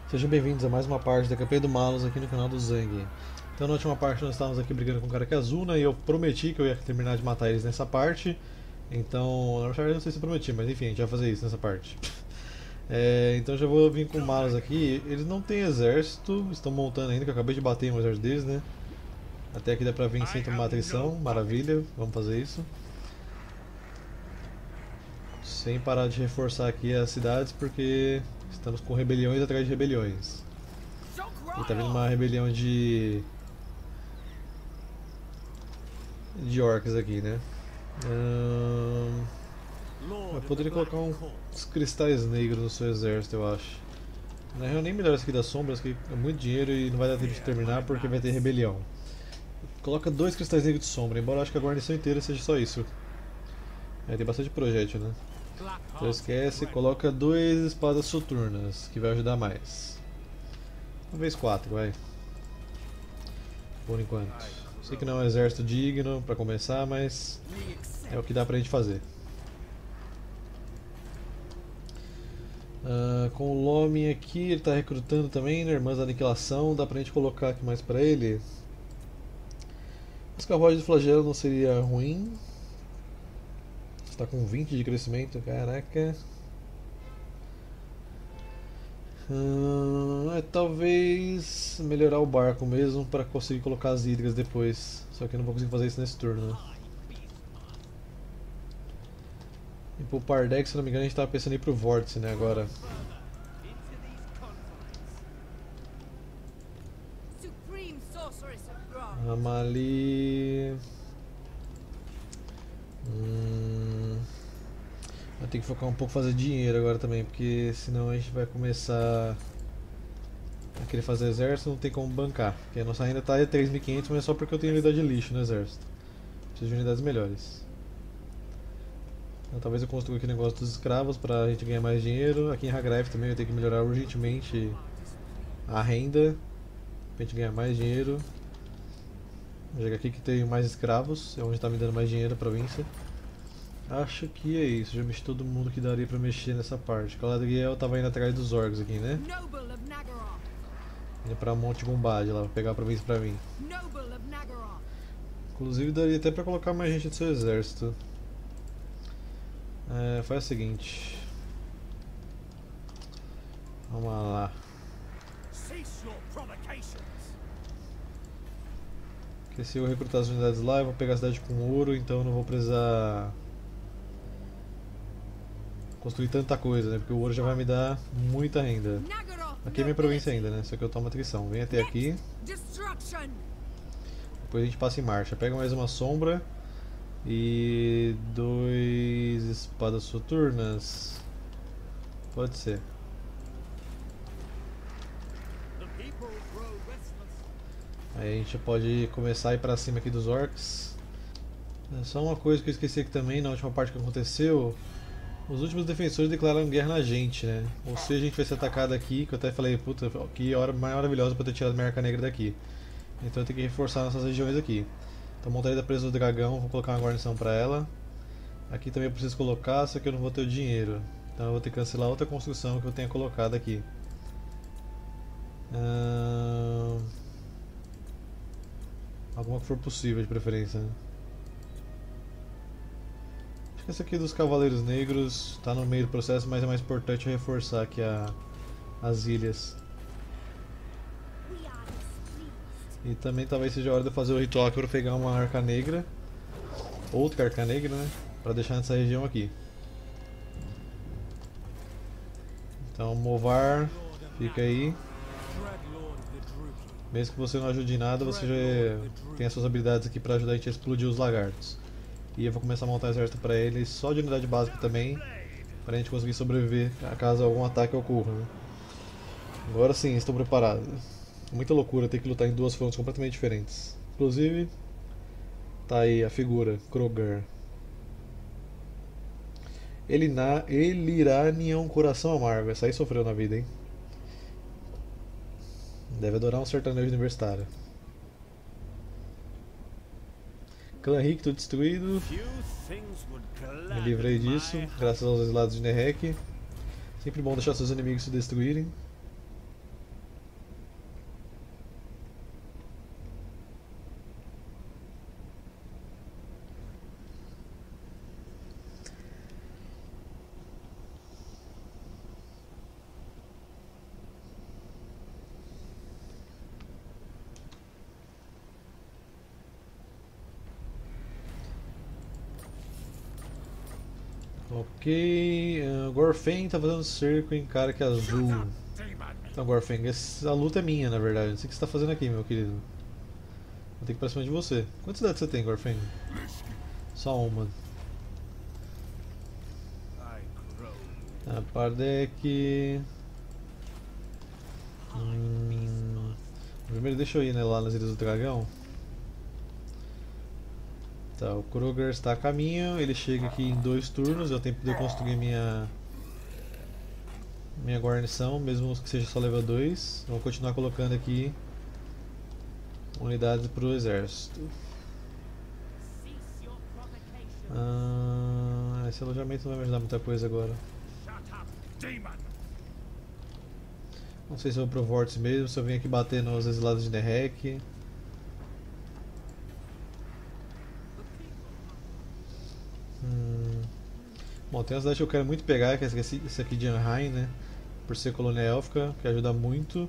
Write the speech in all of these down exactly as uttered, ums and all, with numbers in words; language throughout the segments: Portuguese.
Sejam bem-vindos a mais uma parte da campanha do Malus aqui no canal do Zang. Então na última parte nós estávamos aqui brigando com o cara que é azul, né, e eu prometi que eu ia terminar de matar eles nessa parte. Então, na verdade eu não sei se eu prometi, mas enfim, a gente vai fazer isso nessa parte. É, então já vou vir com o Malus aqui. Eles não têm exército, estão montando ainda, que eu acabei de bater em um exército deles, né. Até aqui dá pra vir sem tomar atenção, maravilha, vamos fazer isso. Sem parar de reforçar aqui as cidades, porque estamos com rebeliões atrás de rebeliões. E tá vindo uma rebelião de. de orcs aqui, né? Hum... Eu poderia colocar um- uns cristais negros no seu exército, eu acho. Na real, nem melhor esse aqui das sombras, que é muito dinheiro e não vai dar tempo de terminar porque vai ter rebelião. Coloca dois cristais negros de sombra, embora eu acho que a guarnição inteira seja só isso. É, tem bastante projétil, né? Então esquece, coloca duas espadas soturnas, que vai ajudar mais. Talvez quatro, vai. Por enquanto. Sei que não é um exército digno pra começar, mas é o que dá pra gente fazer. Uh, com o Lomin aqui, ele está recrutando também, né, Irmãs da Aniquilação, dá pra gente colocar aqui mais pra ele. Os carruagens do flagelo não seria ruim. Está com vinte de crescimento, caraca. Uh, é, talvez melhorar o barco mesmo para conseguir colocar as hidras depois. Só que eu não vou conseguir fazer isso nesse turno, né? E pro Pardex, se não me engano, a gente tava pensando em ir pro Vórtice, né, agora. Amali... Hum... Eu tenho que focar um pouco em fazer dinheiro agora também, porque senão a gente vai começar a querer fazer exército, não tem como bancar. Porque a nossa renda tá em três mil e quinhentos, mas é só porque eu tenho unidade de lixo no exército. Preciso de unidades melhores. Então, talvez eu construa aqui o negócio dos escravos pra gente ganhar mais dinheiro. Aqui em Hagraif também eu tenho que melhorar urgentemente a renda pra gente ganhar mais dinheiro. Vou jogar aqui que tem mais escravos, é onde está me dando mais dinheiro a província. Acho que é isso, já mexi todo mundo que daria pra mexer nessa parte. Galadriel tava indo atrás dos orcs aqui, né? Indo pra Monte Gumbad lá, pra pegar a província pra mim. Inclusive daria até pra colocar mais gente do seu exército. É, faz o seguinte. Vamos lá. Porque se eu recrutar as unidades lá, eu vou pegar a cidade com ouro, então eu não vou precisar construir tanta coisa, né? Porque o ouro já vai me dar muita renda. Aqui é minha província ainda, né? Só que eu tomo atrição. Vem até aqui. Depois a gente passa em marcha. Pega mais uma sombra. E dois espadas soturnas. Pode ser. Aí a gente pode começar a ir pra cima aqui dos orcs. É só uma coisa que eu esqueci aqui também na última parte que aconteceu. Os últimos defensores declararam guerra na gente, né? Ou seja, a gente vai ser atacado aqui, que eu até falei, puta, que hora mais maravilhosa pra ter tirado minha arca negra daqui. Então eu tenho que reforçar nossas regiões aqui. Então montaria da presa do dragão, vou colocar uma guarnição pra ela. Aqui também eu preciso colocar, só que eu não vou ter o dinheiro. Então eu vou ter que cancelar outra construção que eu tenha colocado aqui. Hum... Alguma que for possível, de preferência, né? Acho que essa aqui dos Cavaleiros Negros está no meio do processo, mas é mais importante reforçar aqui a, as ilhas. E também talvez seja a hora de eu fazer o ritual aqui para pegar uma arca negra. Outra arca negra, né? Para deixar nessa região aqui. Então, Movar, fica aí. Mesmo que você não ajude em nada, você já tem as suas habilidades aqui para ajudar a gente a explodir os lagartos. E eu vou começar a montar um exército para eles, só de unidade básica também, para a gente conseguir sobreviver caso algum ataque ocorra. Né? Agora sim, estou preparado. Muita loucura ter que lutar em duas frontes completamente diferentes. Inclusive, tá aí a figura, Kroger. Elina, Eliranion Coração Amargo, essa aí sofreu na vida, hein? Deve adorar um sertanejo universitário. Clã Ricto destruído. Me livrei disso, graças aos exilados de Nerek. Sempre bom deixar seus inimigos se destruírem. Ok, uh, Gorfen tá fazendo cerco em cara que é azul. Então, Gorfen, essa luta é minha, na verdade. Não sei o que você tá fazendo aqui, meu querido. Vou ter que ir pra cima de você. Quantas cidades você tem, Gorfen? Só uma. A Pardek. Hum, primeiro deixa eu ir, né, lá nas Ilhas do Dragão. Tá, o Kroger está a caminho, ele chega aqui em dois turnos, eu tenho que poder construir minha minha guarnição, mesmo que seja só level dois. Vou continuar colocando aqui unidades para o exército. Ah, esse alojamento não vai me ajudar muita coisa agora. Não sei se eu vou pro Vórtice mesmo, se eu venho aqui bater nos exilados de Nerek. Hum. Bom, tem uma cidade que eu quero muito pegar, que é esse aqui de Anheim, né? Por ser colônia élfica, que ajuda muito.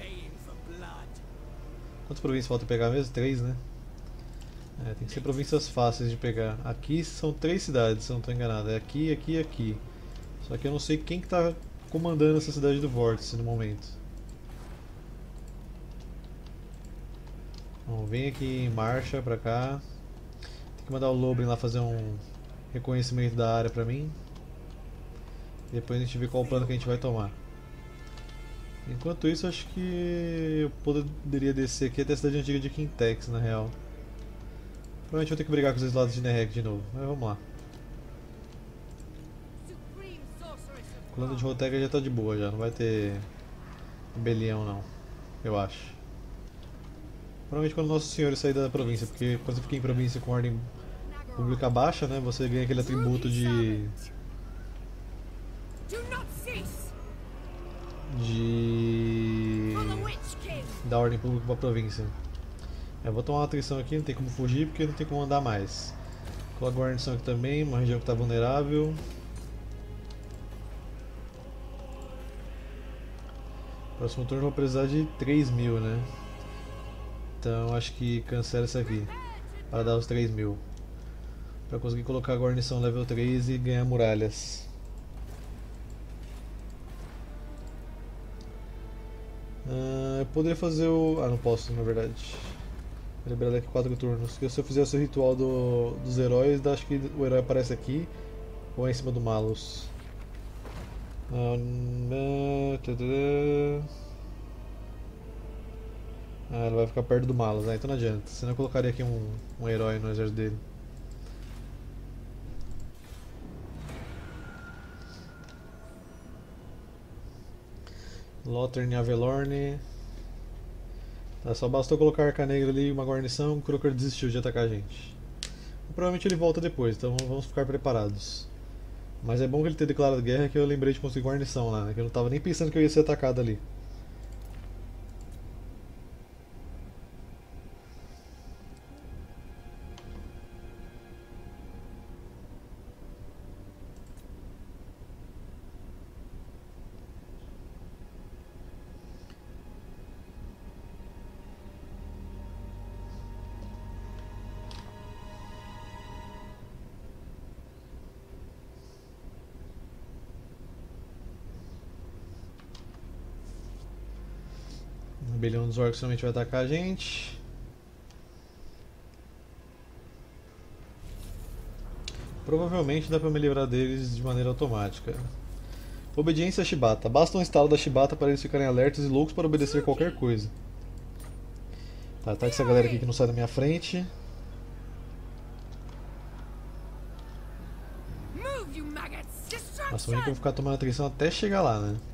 Quantas províncias falta pegar mesmo? Três, né? É, tem que ser províncias fáceis de pegar. Aqui são três cidades, se eu não estou enganado. É aqui, aqui e aqui. Só que eu não sei quem que tá comandando essa cidade do Vórtice no momento. Bom, vem aqui em marcha pra cá. Tem que mandar o Lobrin lá fazer um reconhecimento da área pra mim. Depois a gente vê qual o plano que a gente vai tomar. Enquanto isso, acho que eu poderia descer aqui até a cidade antiga de Quintex, na real. Provavelmente vou ter que brigar com os lados de Nerek de novo, mas vamos lá. O clã de Rotega já tá de boa, já não vai ter rebelião não, eu acho. Provavelmente quando nossos senhores saírem da província, porque quando você fica em província com ordem pública baixa, né, você ganha aquele atributo de... de... da ordem pública para a província. Eu vou tomar uma atrição aqui, não tem como fugir porque não tem como andar mais. Coloca a guarnição aqui também, uma região que está vulnerável. Próximo turno eu vou precisar de três mil, né? Então acho que cancela isso aqui para dar os três mil. Para conseguir colocar a guarnição level três e ganhar muralhas. Uh, eu poderia fazer o... ah, não posso na verdade. Vou liberar daqui quatro turnos. Porque se eu fizer o ritual do, dos heróis, acho que o herói aparece aqui ou é em cima do Malus. Ah, ele vai ficar perto do Malus, né? Então não adianta. Senão eu colocaria aqui um, um herói no exército dele. Lothern e Avelorn. Tá, só bastou colocar a Arca Negra ali e uma guarnição, o Crocker desistiu de atacar a gente. Provavelmente ele volta depois, então vamos ficar preparados. Mas é bom que ele ter declarado guerra que eu lembrei de conseguir guarnição lá, né? Que eu não estava nem pensando que eu ia ser atacado ali. O rebelião dos orcs somente vai atacar a gente. Provavelmente dá pra me livrar deles de maneira automática. Obediência a Shibata. Basta um estalo da Shibata para eles ficarem alertas e loucos para obedecer qualquer coisa. Tá, tá essa galera aqui que não sai da minha frente. Nossa, o único que eu vou ficar tomando atenção até chegar lá, né?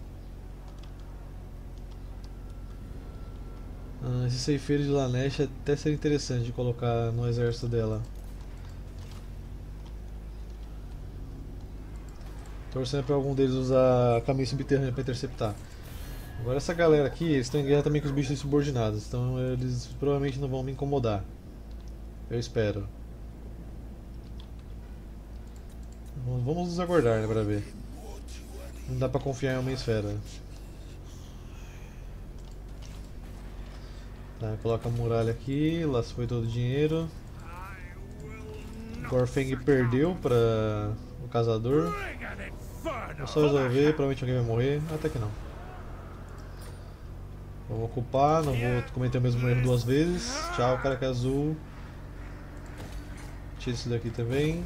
Ah, esse ceifeiro de Lanesh até seria interessante de colocar no exército dela. Torcendo para algum deles usar caminho subterrâneo para interceptar. Agora essa galera aqui, eles estão em guerra também com os bichos subordinados, então eles provavelmente não vão me incomodar. Eu espero. Vamos nos aguardar, né, para ver. Não dá para confiar em uma esfera. Tá, coloca a muralha aqui, lá se foi todo o dinheiro. Gorfeng perdeu para o caçador. Vou só resolver, provavelmente alguém vai morrer. Até que não. Vou ocupar, não vou cometer o mesmo erro duas vezes. Tchau, careca azul. Tira isso daqui também.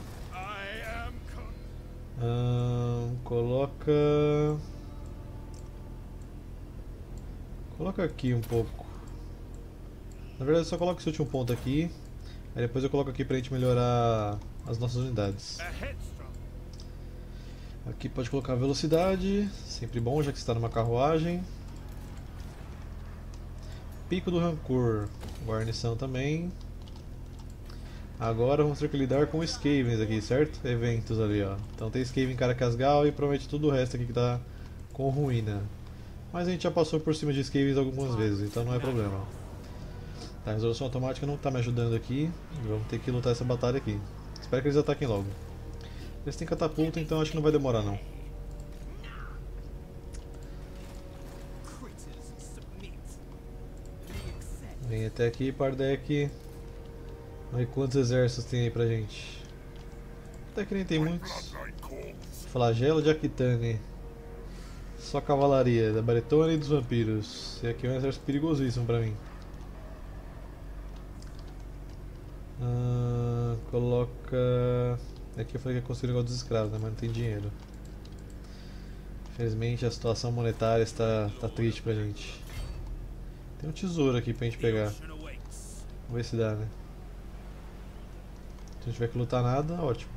Hum, coloca... Coloca aqui um pouco. Na verdade, só coloca esse último ponto aqui. Aí depois eu coloco aqui pra gente melhorar as nossas unidades. Aqui pode colocar velocidade. Sempre bom, já que está numa carruagem. Pico do Rancor. Guarnição também. Agora vamos ter que lidar com Skavens aqui, certo? Eventos ali, ó. Então tem Skaven Caracasgal e provavelmente tudo o resto aqui que tá com ruína. Mas a gente já passou por cima de Skavens algumas vezes, então não é problema. Tá, a resolução automática não tá me ajudando aqui. Vamos ter que lutar essa batalha aqui. Espero que eles ataquem logo. Eles têm catapulta, então acho que não vai demorar não. Vem até aqui, Pardek. Olha quantos exércitos tem aí pra gente. Até que nem tem muitos. Flagelo de Aquitane. Só cavalaria, da Bretônia e dos vampiros. Esse aqui é um exército perigosíssimo pra mim. Ah, coloca... Aqui eu falei que ia construir o negócio dos escravos, né? Mas não tem dinheiro. Infelizmente a situação monetária está, está triste pra gente. Tem um tesouro aqui pra gente pegar. Vamos ver se dá, né? Se não tiver que lutar nada, ótimo.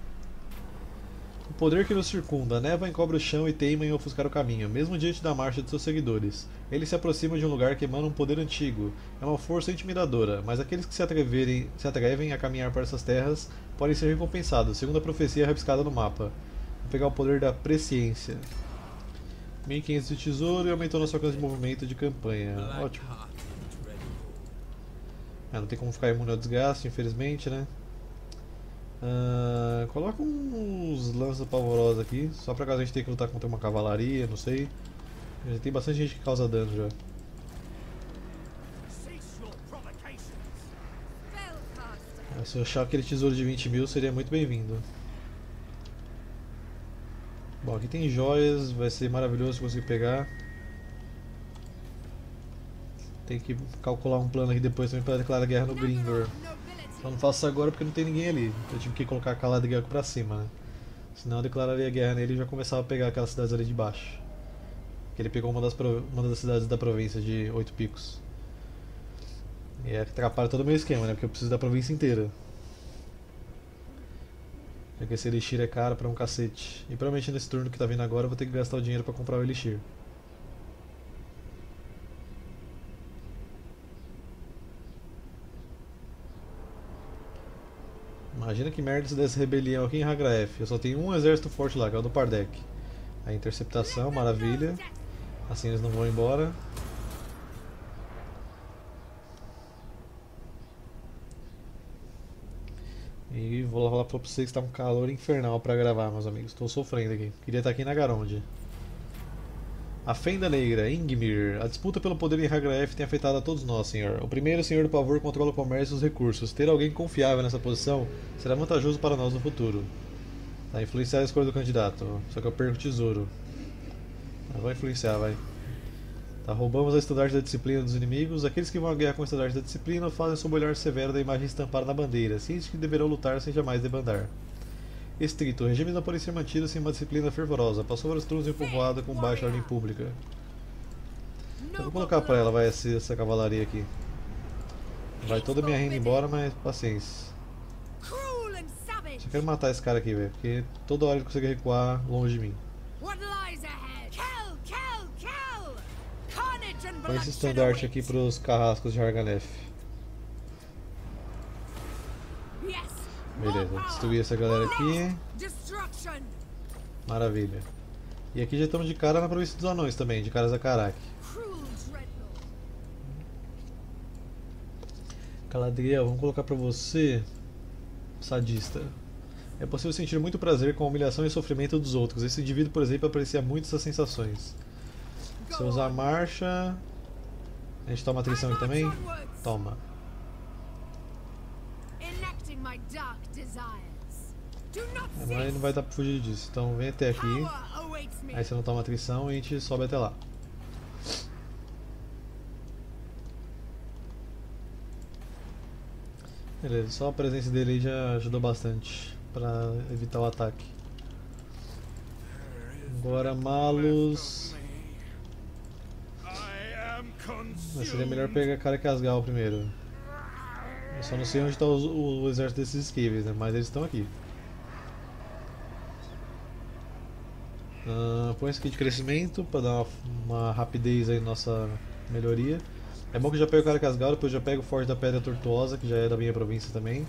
O poder que nos circunda, a névoa encobre o chão e teima em ofuscar o caminho, mesmo diante da marcha de seus seguidores. Ele se aproxima de um lugar que emana um poder antigo. É uma força intimidadora, mas aqueles que se, atreverem, se atrevem a caminhar por essas terras podem ser recompensados, segundo a profecia rabiscada no mapa. Vou pegar o poder da presciência. mil e quinhentos de tesouro e aumentou nosso alcance de movimento de campanha. Ótimo. Ah, não tem como ficar imune ao desgaste, infelizmente, né? Uh, coloca uns lanças pavorosas aqui, só pra caso a gente tenha que lutar contra uma cavalaria, não sei. Já tem bastante gente que causa dano já. Ah, se eu achar aquele tesouro de vinte mil seria muito bem-vindo. Bom, aqui tem joias, vai ser maravilhoso conseguir pegar. Tem que calcular um plano aqui depois também para declarar guerra no Gringor. Só não faço isso agora porque não tem ninguém ali. Eu tive que colocar a calada de guerra pra cima, né? Senão eu declararia guerra nele e já começava a pegar aquelas cidades ali de baixo. Que ele pegou uma das, uma das cidades da província de Oito Picos. E é que atrapalha todo o meu esquema, né? Porque eu preciso da província inteira. Já que esse elixir é caro pra um cacete. E provavelmente nesse turno que tá vindo agora eu vou ter que gastar o dinheiro pra comprar o elixir. Imagina que merda se desse rebelião aqui em Hagraef. Eu só tenho um exército forte lá, que é o do Pardek. A interceptação, maravilha. Assim eles não vão embora. E vou falar pra vocês que está um calor infernal pra gravar, meus amigos. Estou sofrendo aqui. Queria estar aqui na Garonde. A Fenda Negra, Ingmir. A disputa pelo poder em Hagraef tem afetado a todos nós, senhor. O primeiro senhor do pavor controla o comércio e os recursos. Ter alguém confiável nessa posição será vantajoso para nós no futuro. Tá, influenciar a escolha do candidato. Só que eu perco o tesouro. Ah, vou influenciar, vai. Tá, roubamos a estandarte da disciplina dos inimigos. Aqueles que vão à guerra com a estandarte da disciplina fazem sob o olhar severo da imagem estampada na bandeira, cientes que deverão lutar sem jamais debandar. Estrito. Regimes não podem ser mantidos sem uma disciplina fervorosa. Passou vários turnos em um povoado com baixa ordem pública. Então, vou colocar pra ela, vai, essa, essa cavalaria aqui. Vai toda a minha renda embora, mas paciência. Só quero matar esse cara aqui, velho, porque toda hora ele consegue recuar longe de mim. Põe esse estandarte aqui pros carrascos de Harganef. Beleza, destruir essa galera aqui. Maravilha. E aqui já estamos de cara na província dos anões também, de Karazakarak. Galadriel, vamos colocar pra você... Sadista. É possível sentir muito prazer com a humilhação e sofrimento dos outros. Esse indivíduo, por exemplo, aprecia muito essas sensações. Se eu usar marcha... A gente toma atrição aqui também? Toma. Mas não vai dar pra fugir disso. Então vem até aqui. Aí você não toma atrição e a gente sobe até lá. Beleza, só a presença dele aí já ajudou bastante pra evitar o ataque. Agora Malus. Mas seria melhor pegar Karakazgal primeiro. Eu só não sei onde está o, o exército desses Skaven, né? Mas eles estão aqui. Uh, põe esse aqui de crescimento para dar uma, uma rapidez aí na nossa melhoria. É bom que eu já pego o Karakazgal, depois já pego o Forte da Pedra Tortuosa, que já é da minha província também.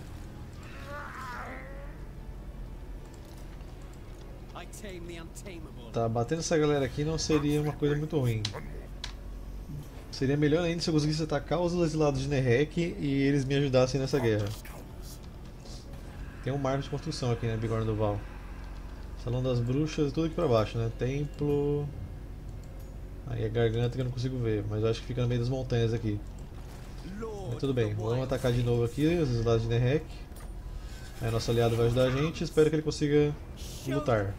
Tá, batendo essa galera aqui não seria uma coisa muito ruim. Seria melhor ainda se eu conseguisse atacar os exilados de Nerek e eles me ajudassem nessa guerra. Tem um marco de construção aqui, né, Bigorna do Val. Salão das Bruxas, tudo aqui pra baixo, né? Templo... Aí a garganta que eu não consigo ver, mas eu acho que fica no meio das montanhas aqui. Mas tudo bem, vamos atacar de novo aqui os exilados de Nerek. Aí nosso aliado vai ajudar a gente, espero que ele consiga lutar.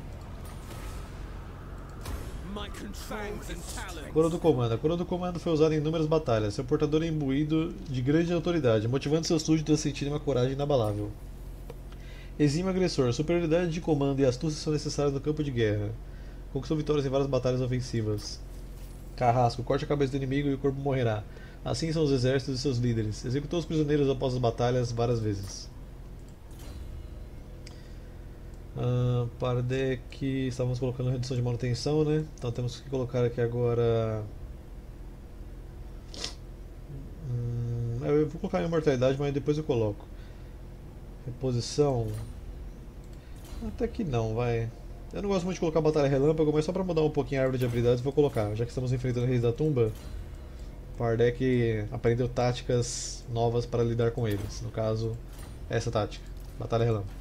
Coroa do Comando. A Coroa do Comando foi usada em inúmeras batalhas. Seu portador é imbuído de grande autoridade, motivando seus súditos a sentirem uma coragem inabalável. Exime o agressor. Superioridade de comando e astúcia são necessárias no campo de guerra. Conquistou vitórias em várias batalhas ofensivas. Carrasco. Corte a cabeça do inimigo e o corpo morrerá. Assim são os exércitos e seus líderes. Executou os prisioneiros após as batalhas várias vezes. Uh, para deck, estávamos colocando redução de manutenção, né? Então temos que colocar aqui agora. Hum, eu vou colocar em imortalidade, mas depois eu coloco. Reposição. Até que não, vai. Eu não gosto muito de colocar batalha relâmpago, mas só para mudar um pouquinho a árvore de habilidades vou colocar. Já que estamos enfrentando Reis da Tumba, Pardek aprendeu táticas novas para lidar com eles. No caso, essa tática, batalha relâmpago.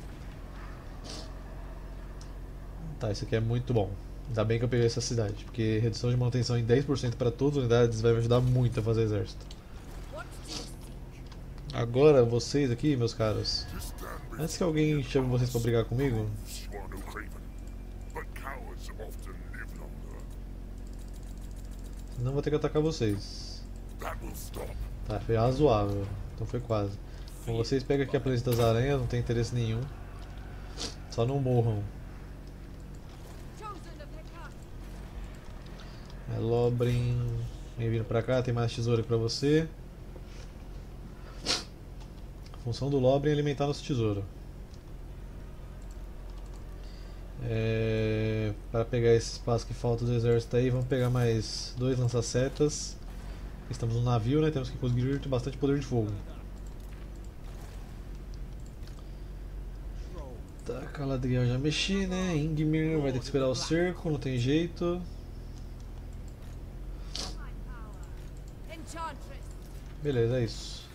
Tá, isso aqui é muito bom. Ainda bem que eu peguei essa cidade, porque redução de manutenção em dez por cento para todas as unidades vai me ajudar muito a fazer exército. Agora vocês aqui, meus caros, antes que alguém chame vocês para brigar comigo, não vou ter que atacar vocês. Tá, foi razoável, então foi quase. Então vocês pegam aqui a planície das aranhas, não tem interesse nenhum. Só não morram. É, Lobrin, vem vindo pra cá, tem mais tesouro aqui pra você. A função do Lobrin é alimentar nosso tesouro. É, para pegar esse espaço que falta do exército aí, vamos pegar mais dois lança-setas. Estamos no navio, né? Temos que conseguir ter bastante poder de fogo. Tá, Caladriel já mexi, né? Ingmir vai ter que esperar o cerco, não tem jeito. Beleza, é isso.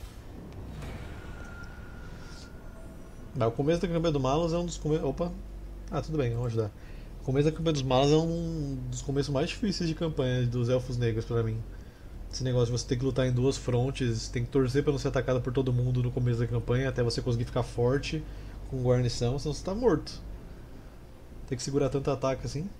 Ah, o começo da campanha do Malus é um dos começos. Opa! Ah, tudo bem, vamos ajudar. O começo da campanha dos Malus é um dos começos mais difíceis de campanha dos Elfos Negros pra mim. Esse negócio de você ter que lutar em duas frontes, tem que torcer pra não ser atacado por todo mundo no começo da campanha até você conseguir ficar forte com guarnição, senão você tá morto. Tem que segurar tanto ataque assim.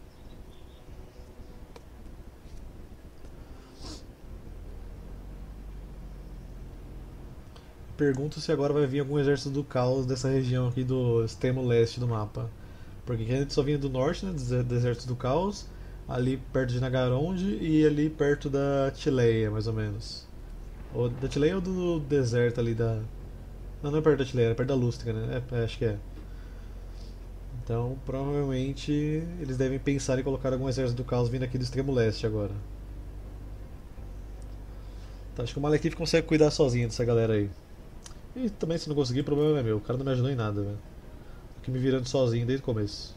Pergunto se agora vai vir algum exército do caos dessa região aqui do extremo leste do mapa. Porque a gente só vinha do norte, né, do exército do caos, ali perto de Nagaronde e ali perto da Tileia, mais ou menos. Ou da Tileia ou do deserto ali da... Não, não é perto da Tileia, é perto da Lústica, né? É, acho que é. Então, provavelmente, eles devem pensar em colocar algum exército do caos vindo aqui do extremo leste agora. Então, acho que o Malekith consegue cuidar sozinho dessa galera aí. E também, se não conseguir, o problema é meu. O cara não me ajudou em nada, velho. Tô aqui me virando sozinho desde o começo.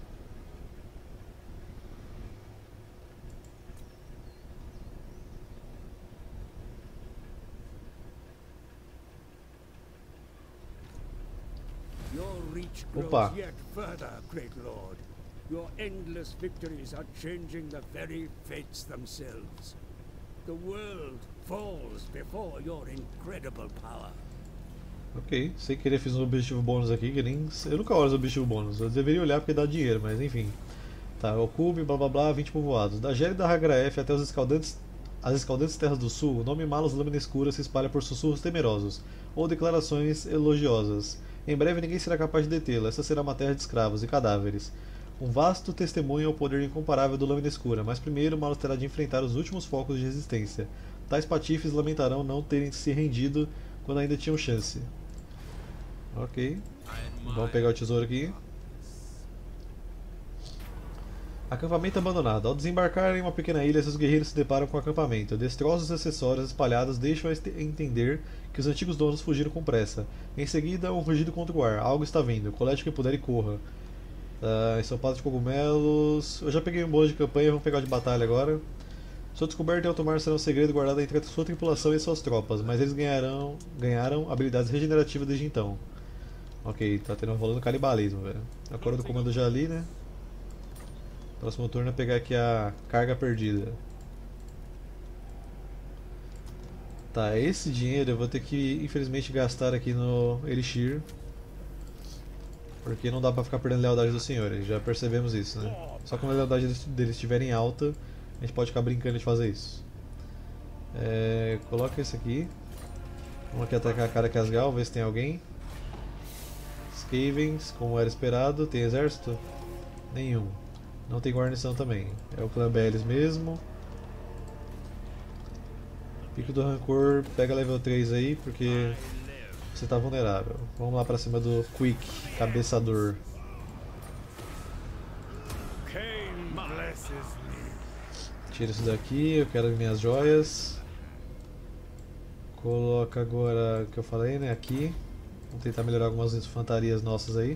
Opa! Yet further, great lord. Your endless victories are changing the very fates themselves. The world falls before your incredible power. Ok, sem querer fiz um objetivo bônus aqui, que nem. Eu nunca olho os objetivos bônus, eu deveria olhar porque dá dinheiro, mas enfim. Tá, o Cube, blá blá blá, vinte povoados. Da gélida Hagra F até os escaldantes, as escaldantes terras do sul, o nome Malos Lâmina Escura se espalha por sussurros temerosos, ou declarações elogiosas. Em breve ninguém será capaz de detê-la, essa será uma terra de escravos e cadáveres. Um vasto testemunho ao poder incomparável do Lâmina Escura, mas primeiro Malos terá de enfrentar os últimos focos de resistência. Tais patifes lamentarão não terem se rendido quando ainda tinham chance. Ok, vamos pegar o tesouro aqui. Acampamento abandonado. Ao desembarcar em uma pequena ilha, seus guerreiros se deparam com o acampamento. Destroços e acessórios espalhados deixam a entender que os antigos donos fugiram com pressa. Em seguida, um rugido contra o ar. Algo está vindo. Colete o que puder e corra. Uh, ensopado de cogumelos. Eu já peguei um bônus de campanha, vamos pegar o de batalha agora. Sua descoberta em alto mar será um segredo guardado entre a sua tripulação e suas tropas, mas eles ganharão, ganharam habilidades regenerativas desde então. Ok, tá tendo rolando canibalismo, velho. A cor do comando já ali, né? Próximo turno é pegar aqui a carga perdida. Tá, esse dinheiro eu vou ter que, infelizmente, gastar aqui no Elixir. Porque não dá pra ficar perdendo a lealdade dos senhores, já percebemos isso, né? Só quando a lealdade deles estiver em alta, a gente pode ficar brincando de fazer isso. É, coloca esse aqui. Vamos aqui atacar a cara Casgal, ver se tem alguém. Skavens, como era esperado. Tem exército? Nenhum. Não tem guarnição também. É o clã Belis mesmo. Pico do Rancor, pega level três aí, porque você tá vulnerável. Vamos lá pra cima do Quick, cabeçador. Tira isso daqui, eu quero minhas joias. Coloca agora o que eu falei, né, aqui. Vamos tentar melhorar algumas infantarias nossas aí.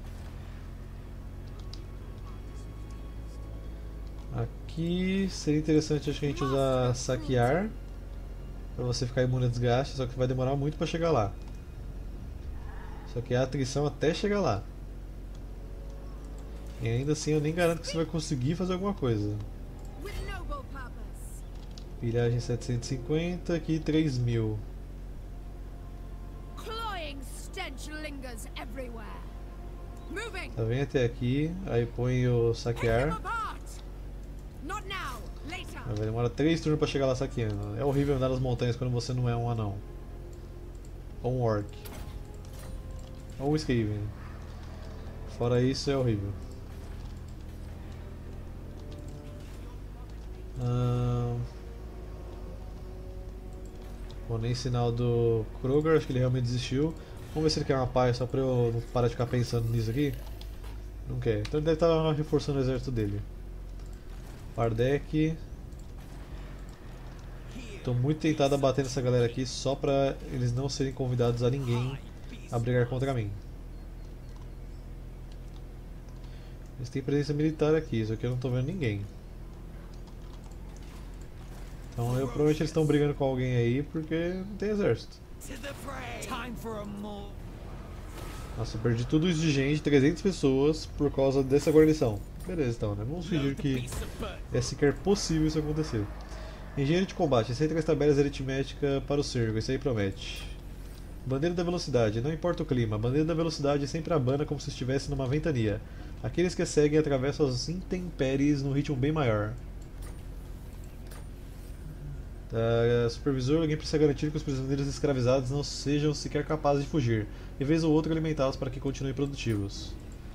Aqui seria interessante, acho que a gente usar saquear para você ficar imune a desgaste, só que vai demorar muito para chegar lá. Só que é a atrição até chegar lá. E ainda assim eu nem garanto que você vai conseguir fazer alguma coisa. Pilhagem setecentos e cinquenta, aqui três mil. Tá, vem até aqui, aí põe o saquear. Mas vai demorar três turnos pra chegar lá saqueando. É horrível andar nas montanhas quando você não é um anão. Ou um orc. Ou um Skaven. Fora isso é horrível. Hum... Bom, nem sinal do Kroger, acho que ele realmente desistiu. Vamos ver se ele quer uma paia só pra eu não parar de ficar pensando nisso aqui. Não quer. Então ele deve estar reforçando o exército dele. Pardek. Tô muito tentado a bater nessa galera aqui só pra eles não serem convidados a ninguém a brigar contra mim. Eles têm presença militar aqui, só que eu não tô vendo ninguém. Então eu provavelmente eles estão brigando com alguém aí porque não tem exército. Nossa, eu perdi tudo isso de gente, trezentas pessoas, por causa dessa guarnição. Beleza então, né? Vamos fingir que é sequer possível isso acontecer. Engenheiro de combate, aceita as tabelas aritmética para o cerco, isso aí promete. Bandeira da velocidade, não importa o clima, a bandeira da velocidade sempre abana como se estivesse numa ventania. Aqueles que a seguem atravessam as intempéries num ritmo bem maior. Tá, supervisor, alguém precisa garantir que os prisioneiros escravizados não sejam sequer capazes de fugir, e vez ou outra alimentá-los para que continuem produtivos.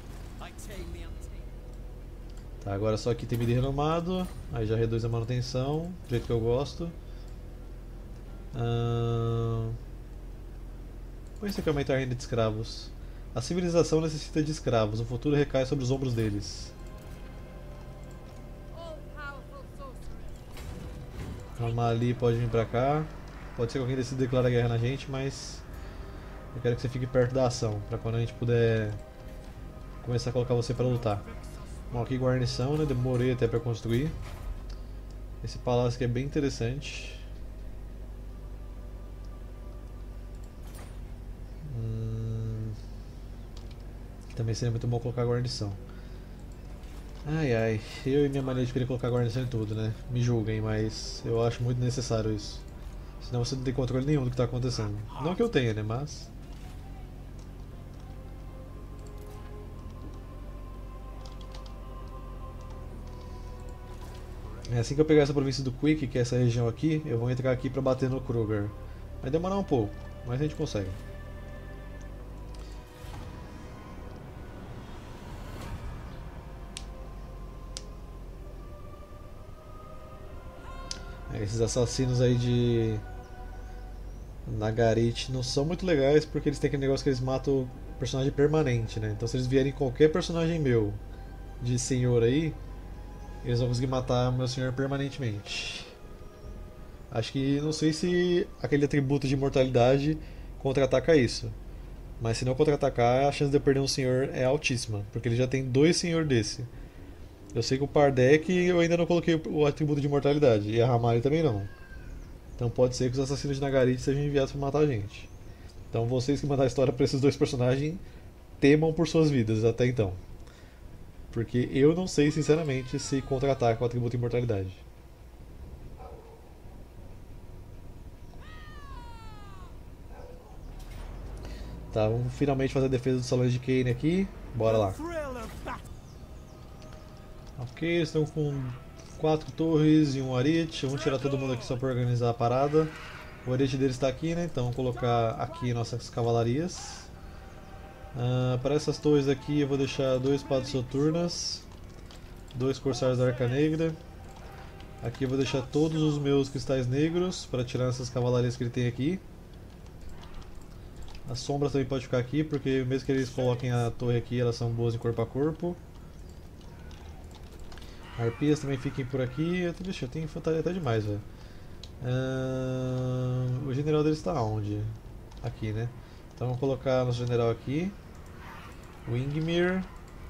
Tá, agora só aqui tem medo renomado, aí já reduz a manutenção, do jeito que eu gosto. Hum... Põe isso aqui aumentar a renda de escravos. A civilização necessita de escravos, o futuro recai sobre os ombros deles. A Mali pode vir pra cá. Pode ser que alguém decida declarar guerra na gente, mas eu quero que você fique perto da ação, pra quando a gente puder começar a colocar você pra lutar. Bom, aqui guarnição, né? Demorei até pra construir. Esse palácio aqui é bem interessante. Hum... Também seria muito bom colocar guarnição. Ai ai, eu e minha mania de querer colocar guarnição em tudo, né? Me julguem, mas eu acho muito necessário isso. Senão você não tem controle nenhum do que está acontecendo. Não que eu tenha, né? Mas É, assim que eu pegar essa província do Quick, que é essa região aqui, eu vou entrar aqui pra bater no Kruger. Vai demorar um pouco, mas a gente consegue. É, esses assassinos aí de Nagarit não são muito legais porque eles têm aquele negócio que eles matam o personagem permanente, né? Então se eles vierem qualquer personagem meu de senhor aí, eles vão conseguir matar o meu senhor permanentemente. Acho que não sei se aquele atributo de imortalidade contra-ataca isso. Mas se não contra-atacar, a chance de eu perder um senhor é altíssima, porque ele já tem dois senhor desse. Eu sei que o Pardek eu ainda não coloquei o atributo de imortalidade, e a Ramari também não. Então pode ser que os assassinos de Nagarit sejam enviados para matar a gente. Então vocês que mandaram a história para esses dois personagens, temam por suas vidas até então. Porque eu não sei sinceramente se contra-ataca o atributo de imortalidade. Tá, vamos finalmente fazer a defesa dos salões de Kane aqui. Bora lá. Ok, eles estão com quatro torres e um arete. Vamos tirar todo mundo aqui só para organizar a parada. O arete deles está aqui, né? Então vamos colocar aqui nossas cavalarias. Uh, para essas torres aqui eu vou deixar dois espadas soturnas, dois corsários da Arca Negra. Aqui eu vou deixar todos os meus cristais negros para tirar essas cavalarias que ele tem aqui. As sombras também podem ficar aqui, porque mesmo que eles coloquem a torre aqui, elas são boas em corpo a corpo. Arpias também fiquem por aqui. Vixe, eu tenho infantaria até demais, velho. Uh, o general deles está onde? Aqui, né? Então vamos colocar nosso general aqui. Wingmir.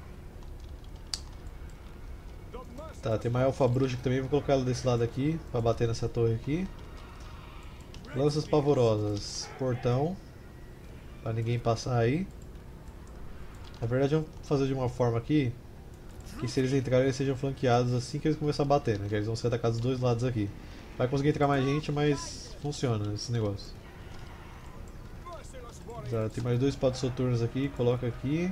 Tá, tem uma elfa bruxa aqui também, vou colocar ela desse lado aqui, pra bater nessa torre aqui. Lanças pavorosas, portão, pra ninguém passar aí. Na verdade vamos fazer de uma forma aqui, que se eles entrarem eles sejam flanqueados assim que eles começarem a bater, né? Que eles vão ser atacados dos dois lados aqui. Vai conseguir entrar mais gente, mas funciona esse negócio. Tá, tem mais dois espadas soturnos aqui, coloca aqui.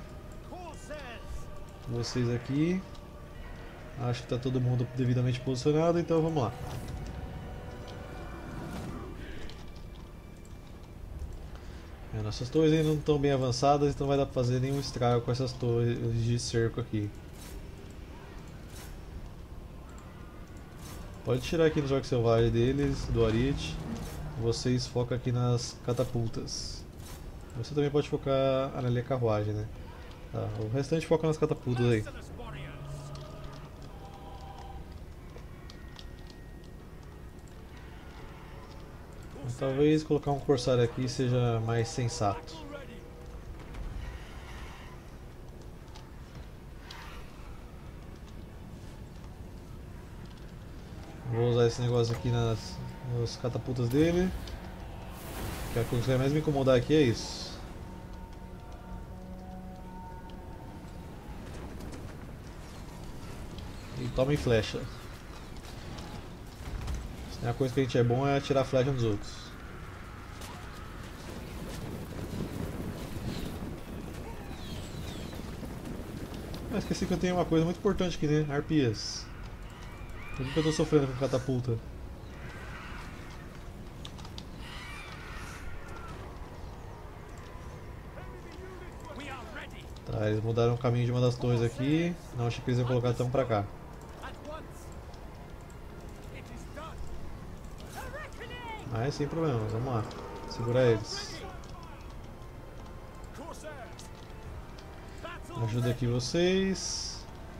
Vocês aqui. Acho que está todo mundo devidamente posicionado, então vamos lá. É, nossas torres ainda não estão bem avançadas, então não vai dar para fazer nenhum estrago com essas torres de cerco aqui. Pode tirar aqui nos orcs selvagens deles, do Ariete. Vocês focam aqui nas catapultas. Você também pode focar ali a carruagem, né? Tá, o restante foca nas catapultas aí. Mas talvez colocar um corsário aqui seja mais sensato. Vou usar esse negócio aqui nas, nas catapultas dele. Que a coisa que vai mais me incomodar aqui é isso. E tomem flecha. Se tem uma coisa que a gente é bom é atirar flecha nos outros. Ah, esqueci que eu tenho uma coisa muito importante aqui, né? Arpias. Por que eu tô sofrendo com catapulta? Tá, eles mudaram o caminho de uma das torres aqui. Não, achei que eles iam colocar tão pra cá. Mas sem problema, vamos lá. Segurar eles. Ajuda aqui vocês.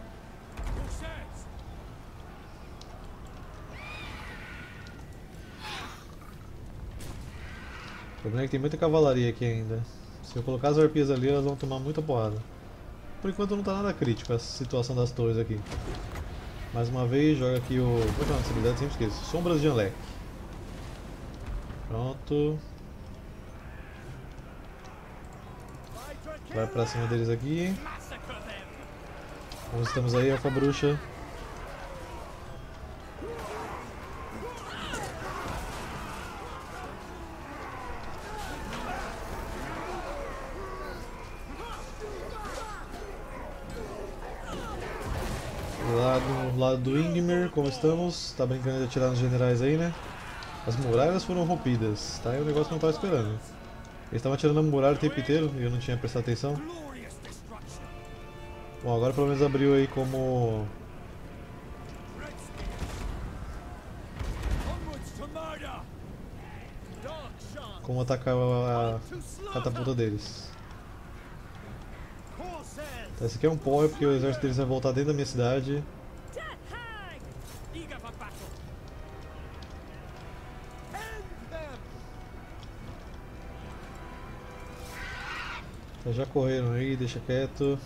O problema é que tem muita cavalaria aqui ainda. Se eu colocar as arpias ali, elas vão tomar muita porrada. Por enquanto não tá nada crítico essa situação das torres aqui. Mais uma vez, joga aqui o... Como é que é essa habilidade? Sempre esqueço. Sombras de Anlek. Pronto. Vai pra cima deles aqui. Como estamos aí, Elfa Bruxa? cá do lado do Ingmar, como estamos? Tá brincando de atirar nos generais aí, né? As muralhas foram rompidas, tá? E o negócio não tava esperando. Eles estavam atirando na muralha o tempo inteiro e eu não tinha prestado atenção. Bom, agora pelo menos abriu aí como... como atacar a catapulta deles. Então, esse aqui é um porre porque o exército deles vai voltar dentro da minha cidade. Então, já correram aí, deixa quieto.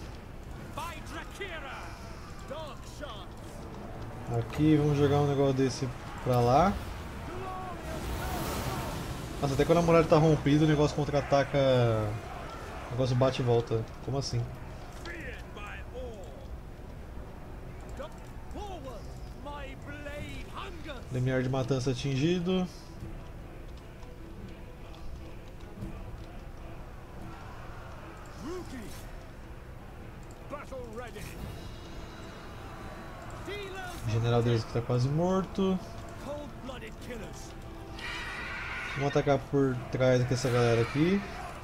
Aqui, vamos jogar um negócio desse pra lá. Nossa, até quando a muralha tá rompida, o negócio contra-ataca. O negócio bate e volta. Como assim? Limiar de matança atingido. O general deles que tá quase morto. Vamos atacar por trás aqui essa galera aqui.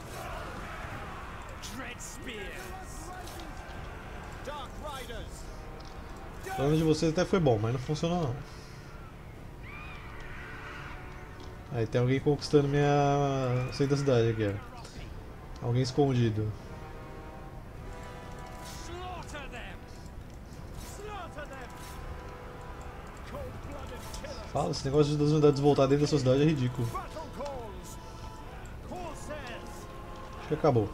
O plano de vocês até foi bom, mas não funcionou não. Aí tem alguém conquistando minha centro da cidade aqui, ó. Alguém escondido. Fala, esse negócio das unidades voltar dentro da sua cidade é ridículo. Acho que acabou.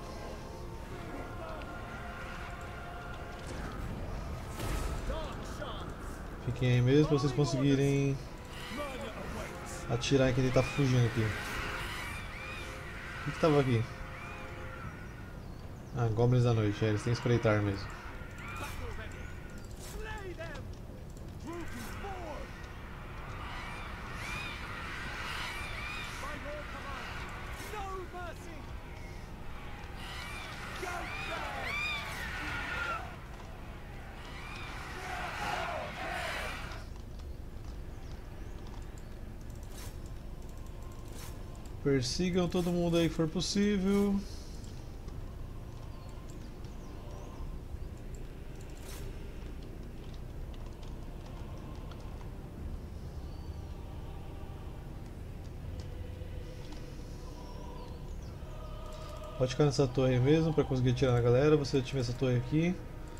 Fiquem aí mesmo pra vocês conseguirem atirar em quem tá fugindo aqui. O que que tava aqui? Ah, Goblins da Noite, é, eles têm que espreitar mesmo. Persigam todo mundo aí que for possível. Pode ficar nessa torre aí mesmo para conseguir tirar a galera. Você ativa essa torre aqui.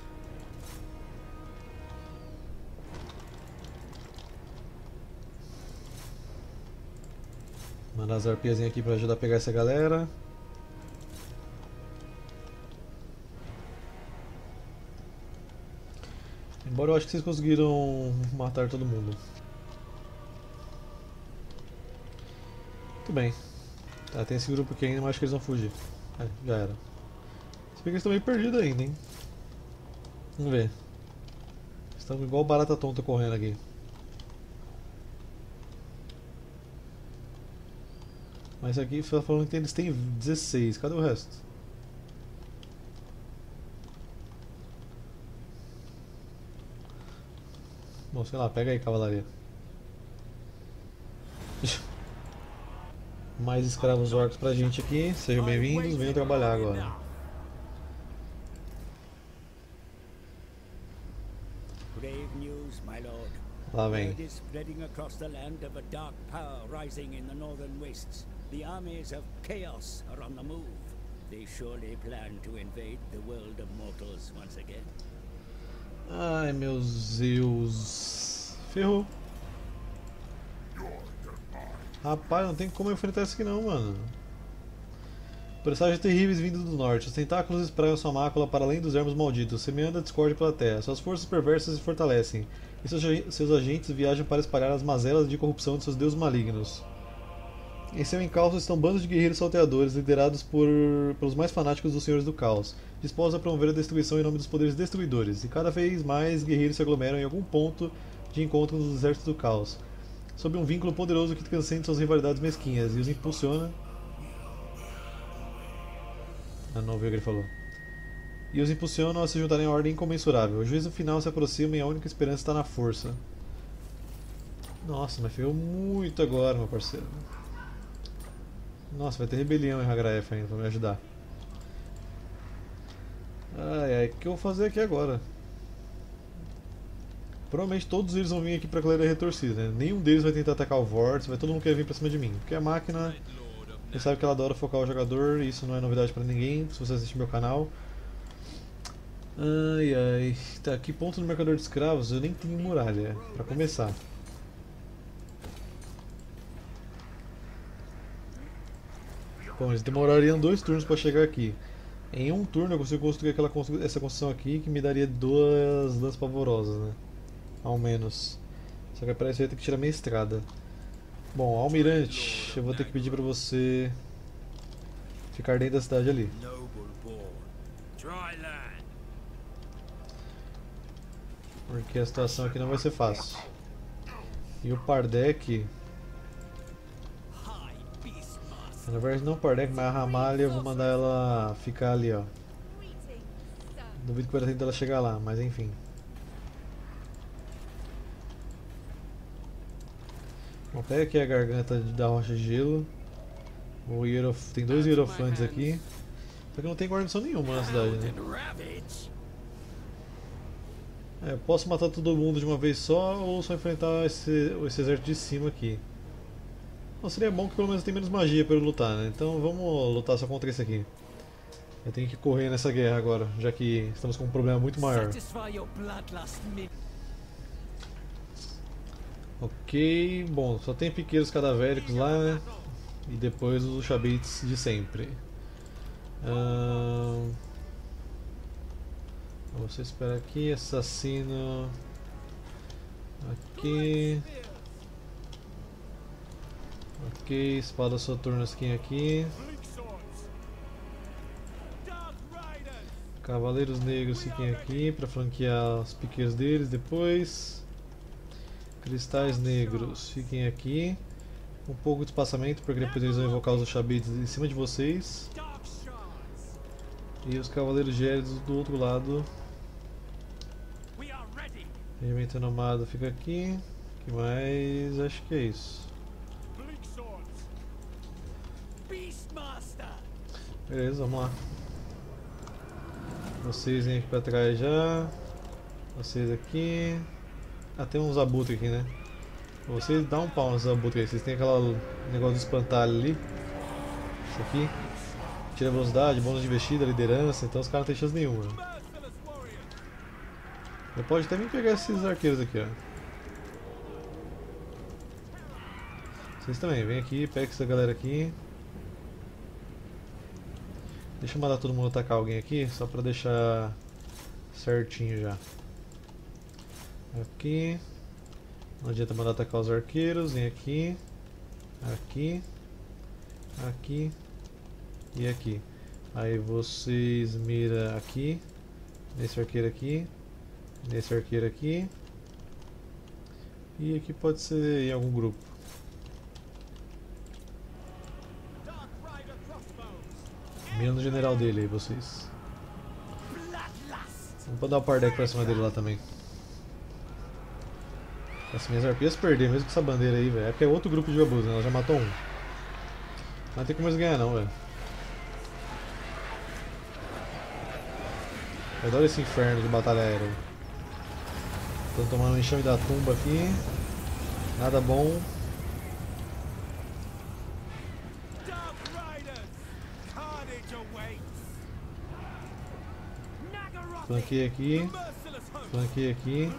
Mandar as arpiazinhas aqui para ajudar a pegar essa galera. Embora eu acho que vocês conseguiram matar todo mundo. Muito bem. Tá, tem esse grupo aqui ainda, mas acho que eles vão fugir. É, já era. Se bem que eles estão meio perdidos ainda, hein? Vamos ver. Estão igual barata tonta correndo aqui. Mas aqui tá falando que eles têm dezesseis. Cadê o resto? Bom, sei lá, pega aí, cavalaria. Mais escravos orcs pra gente aqui. Sejam bem-vindos, venham trabalhar agora. Lá vem. The armies of chaos are on the move. They surely plan to invade the world of mortals once again. Ai, meu Zeus. Ferrou. Rapaz, não tem como enfrentar isso aqui não, mano. Presságios terríveis vindo do norte. Os tentáculos espraiam sua mácula para além dos ermos malditos, semeando a discórdia pela terra. Suas forças perversas se fortalecem, e seus, seus agentes viajam para espalhar as mazelas de corrupção de seus deuses malignos. Em seu encalço estão bandos de guerreiros salteadores, liderados por, pelos mais fanáticos dos Senhores do Caos, dispostos a promover a destruição em nome dos poderes destruidores, e cada vez mais guerreiros se aglomeram em algum ponto de encontro nos exércitos do Caos, sob um vínculo poderoso que transcende suas rivalidades mesquinhas e os impulsiona... Ah, não ouviu o que ele falou. e os impulsionam a se juntarem à ordem incomensurável. O juízo final se aproxima e a única esperança está na força. Nossa, mas ferrou muito agora, meu parceiro. Nossa, vai ter rebelião em Hagraef ainda pra me ajudar. Ai ai, o que eu vou fazer aqui agora? Provavelmente todos eles vão vir aqui pra Clareia Retorcida, né? Nenhum deles vai tentar atacar o Vortex, vai todo mundo querer vir pra cima de mim. Porque a máquina, você sabe que ela adora focar o jogador, e isso não é novidade pra ninguém, se você assiste meu canal. Ai ai, tá, que ponto no mercador de escravos? Eu nem tenho muralha, pra começar. Bom, eles demorariam dois turnos pra chegar aqui. Em um turno eu consigo construir aquela constru essa construção aqui que me daria duas lanças pavorosas, né? Ao menos. Só que para isso eu ia ter que tirar minha estrada. Bom, Almirante, eu vou ter que pedir pra você ficar dentro da cidade ali. Porque a situação aqui não vai ser fácil. E o Pardek... Na verdade não o Pardek, mas a Ramalha eu vou mandar ela ficar ali, ó. Duvido que vai dar tempo dela chegar lá, mas enfim. Bom, pega aqui a garganta da rocha de gelo. O Hierof... Tem dois Hierofantes aqui. Só que não tem guarnição nenhuma na cidade, né? É, posso matar todo mundo de uma vez só ou só enfrentar esse, esse exército de cima aqui. Não, seria bom que pelo menos tem menos magia para eu lutar, né? Então vamos lutar só contra esse aqui. Eu tenho que correr nessa guerra agora, já que estamos com um problema muito maior. Ok, bom, só tem piqueiros cadavéricos lá, né? E depois os Shabits de sempre. Ahn... Você espera aqui, assassino. Aqui. Ok, espada Soturna Skin aqui. Cavaleiros Negros fiquem aqui para flanquear os piqueiros deles depois. Cristais Negros fiquem aqui. Um pouco de espaçamento porque depois eles vão invocar os Shabits em cima de vocês. E os Cavaleiros Gélidos do outro lado. Regimento Nomado fica aqui. O que mais? Acho que é isso. Beleza, vamos lá. Vocês vêm aqui pra trás já. Vocês aqui. Ah, tem uns abutres aqui, né? Vocês dão um pau nos abutres aí. Vocês tem aquele negócio do espantalho ali. Isso aqui. Tira velocidade, bônus de investida, liderança. Então os caras não tem chance nenhuma. Eu pode até vir pegar esses arqueiros aqui, ó. Vocês também, vem aqui, pega essa galera aqui. Deixa eu mandar todo mundo atacar alguém aqui, só pra deixar certinho já. Aqui. Não adianta mandar atacar os arqueiros, vem aqui. Aqui. Aqui. E aqui. Aí vocês miram aqui. Nesse arqueiro aqui. Nesse arqueiro aqui. E aqui pode ser em algum grupo. Mira no general dele aí, vocês. Vamos dar o Pardek pra cima dele lá também. As minhas arpias perder, mesmo com essa bandeira aí, velho. É porque é outro grupo de abuso, né? Ela já matou um. Não tem como eles ganhar não, velho. Eu adoro esse inferno de batalha aérea. Tô tomando um enxame da tumba aqui. Nada bom. Flanqueei aqui. Flanqueei aqui.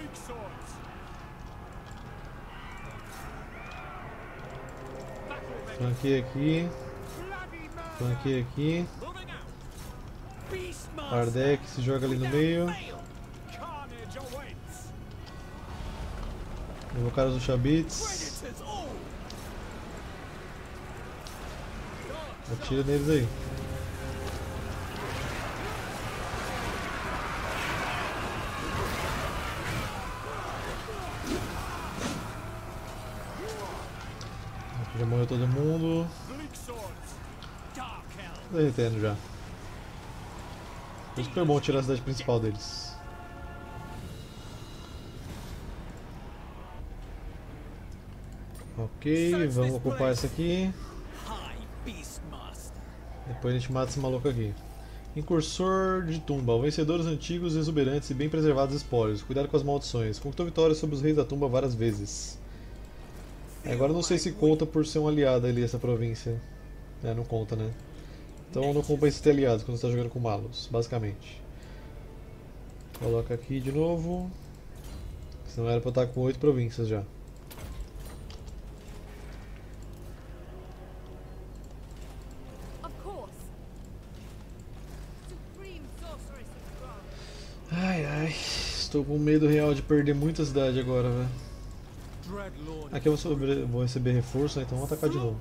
Flanqueei aqui. Flanqueei aqui. Pardek se joga ali no meio. Invocar os Shabits. Atira neles aí. Aqui já morreu todo mundo. Tô derretendo já. Foi super bom tirar a cidade principal deles. Ok, vamos ocupar essa aqui. Depois a gente mata esse maluco aqui. Incursor de tumba. Vencedores antigos, exuberantes e bem preservados espólios. Cuidado com as maldições. Conquistou vitórias sobre os reis da tumba várias vezes. Agora não sei se conta por ser um aliado ali essa província. É, não conta, né? Então não compensa ter aliados quando você está jogando com malos, basicamente. Coloca aqui de novo. Senão era pra eu estar com oito províncias já. Ai ai, estou com medo real de perder muita cidade agora, velho. Aqui eu vou, sobre... vou receber reforço, né? Então vamos atacar de novo.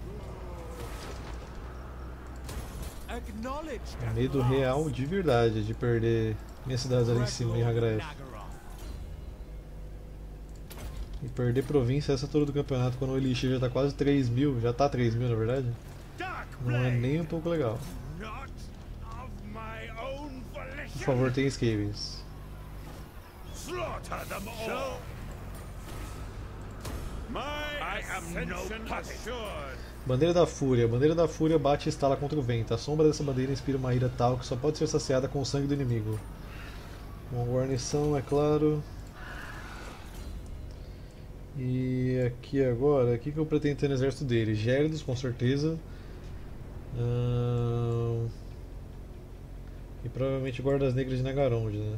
Medo real de verdade de perder minhas cidades ali em cima em Hagraef. E perder província essa altura do campeonato quando o Elixir já tá quase três mil, já tá três mil na verdade. Não é nem um pouco legal. Por favor, tenha Skavens. Bandeira da Fúria. Bandeira da Fúria bate e estala contra o vento. A sombra dessa bandeira inspira uma ira tal que só pode ser saciada com o sangue do inimigo. Uma guarnição, é claro. E aqui agora, o que, que eu pretendo ter no exército dele? Gélidos, com certeza. Hum... E provavelmente guardas negras de Nagaronde, né?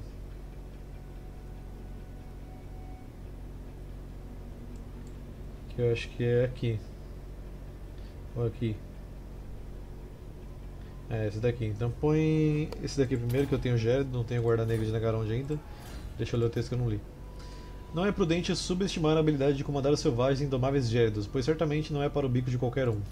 Que eu acho que é aqui. Ou aqui. É, esse daqui. Então põe esse daqui primeiro, que eu tenho Gélido, não tenho guarda negra de Nagaronde ainda. Deixa eu ler o texto que eu não li. Não é prudente subestimar a habilidade de comandar os selvagens e indomáveis gélidos, pois certamente não é para o bico de qualquer um.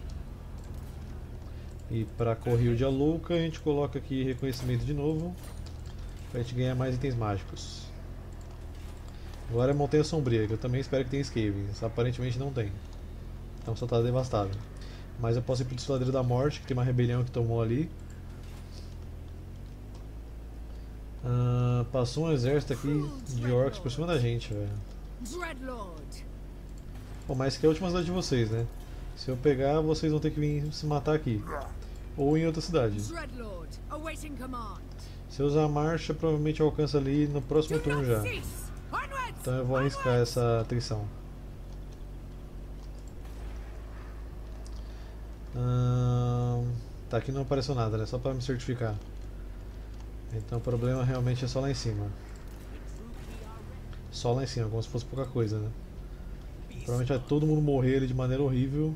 E para Correio de Alouca a gente coloca aqui reconhecimento de novo, para a gente ganhar mais itens mágicos. Agora é Montanha Sombria, que eu também espero que tenha Skavens, aparentemente não tem. Então só está devastado. Mas eu posso ir para o Desfiladeiro da Morte, que tem uma rebelião que tomou ali. Uh, passou um exército aqui de orcs por cima da gente, velho. Bom, mas que é a última cidade de vocês, né? Se eu pegar, vocês vão ter que vir se matar aqui. Ou em outra cidade. Se eu usar a marcha, provavelmente eu alcanço ali no próximo turno já. Então eu vou arriscar essa atrição. Uh, tá, aqui não apareceu nada, né? Só para me certificar. Então o problema realmente é só lá em cima. Só lá em cima, como se fosse pouca coisa, né? Provavelmente vai todo mundo morrer ali de maneira horrível.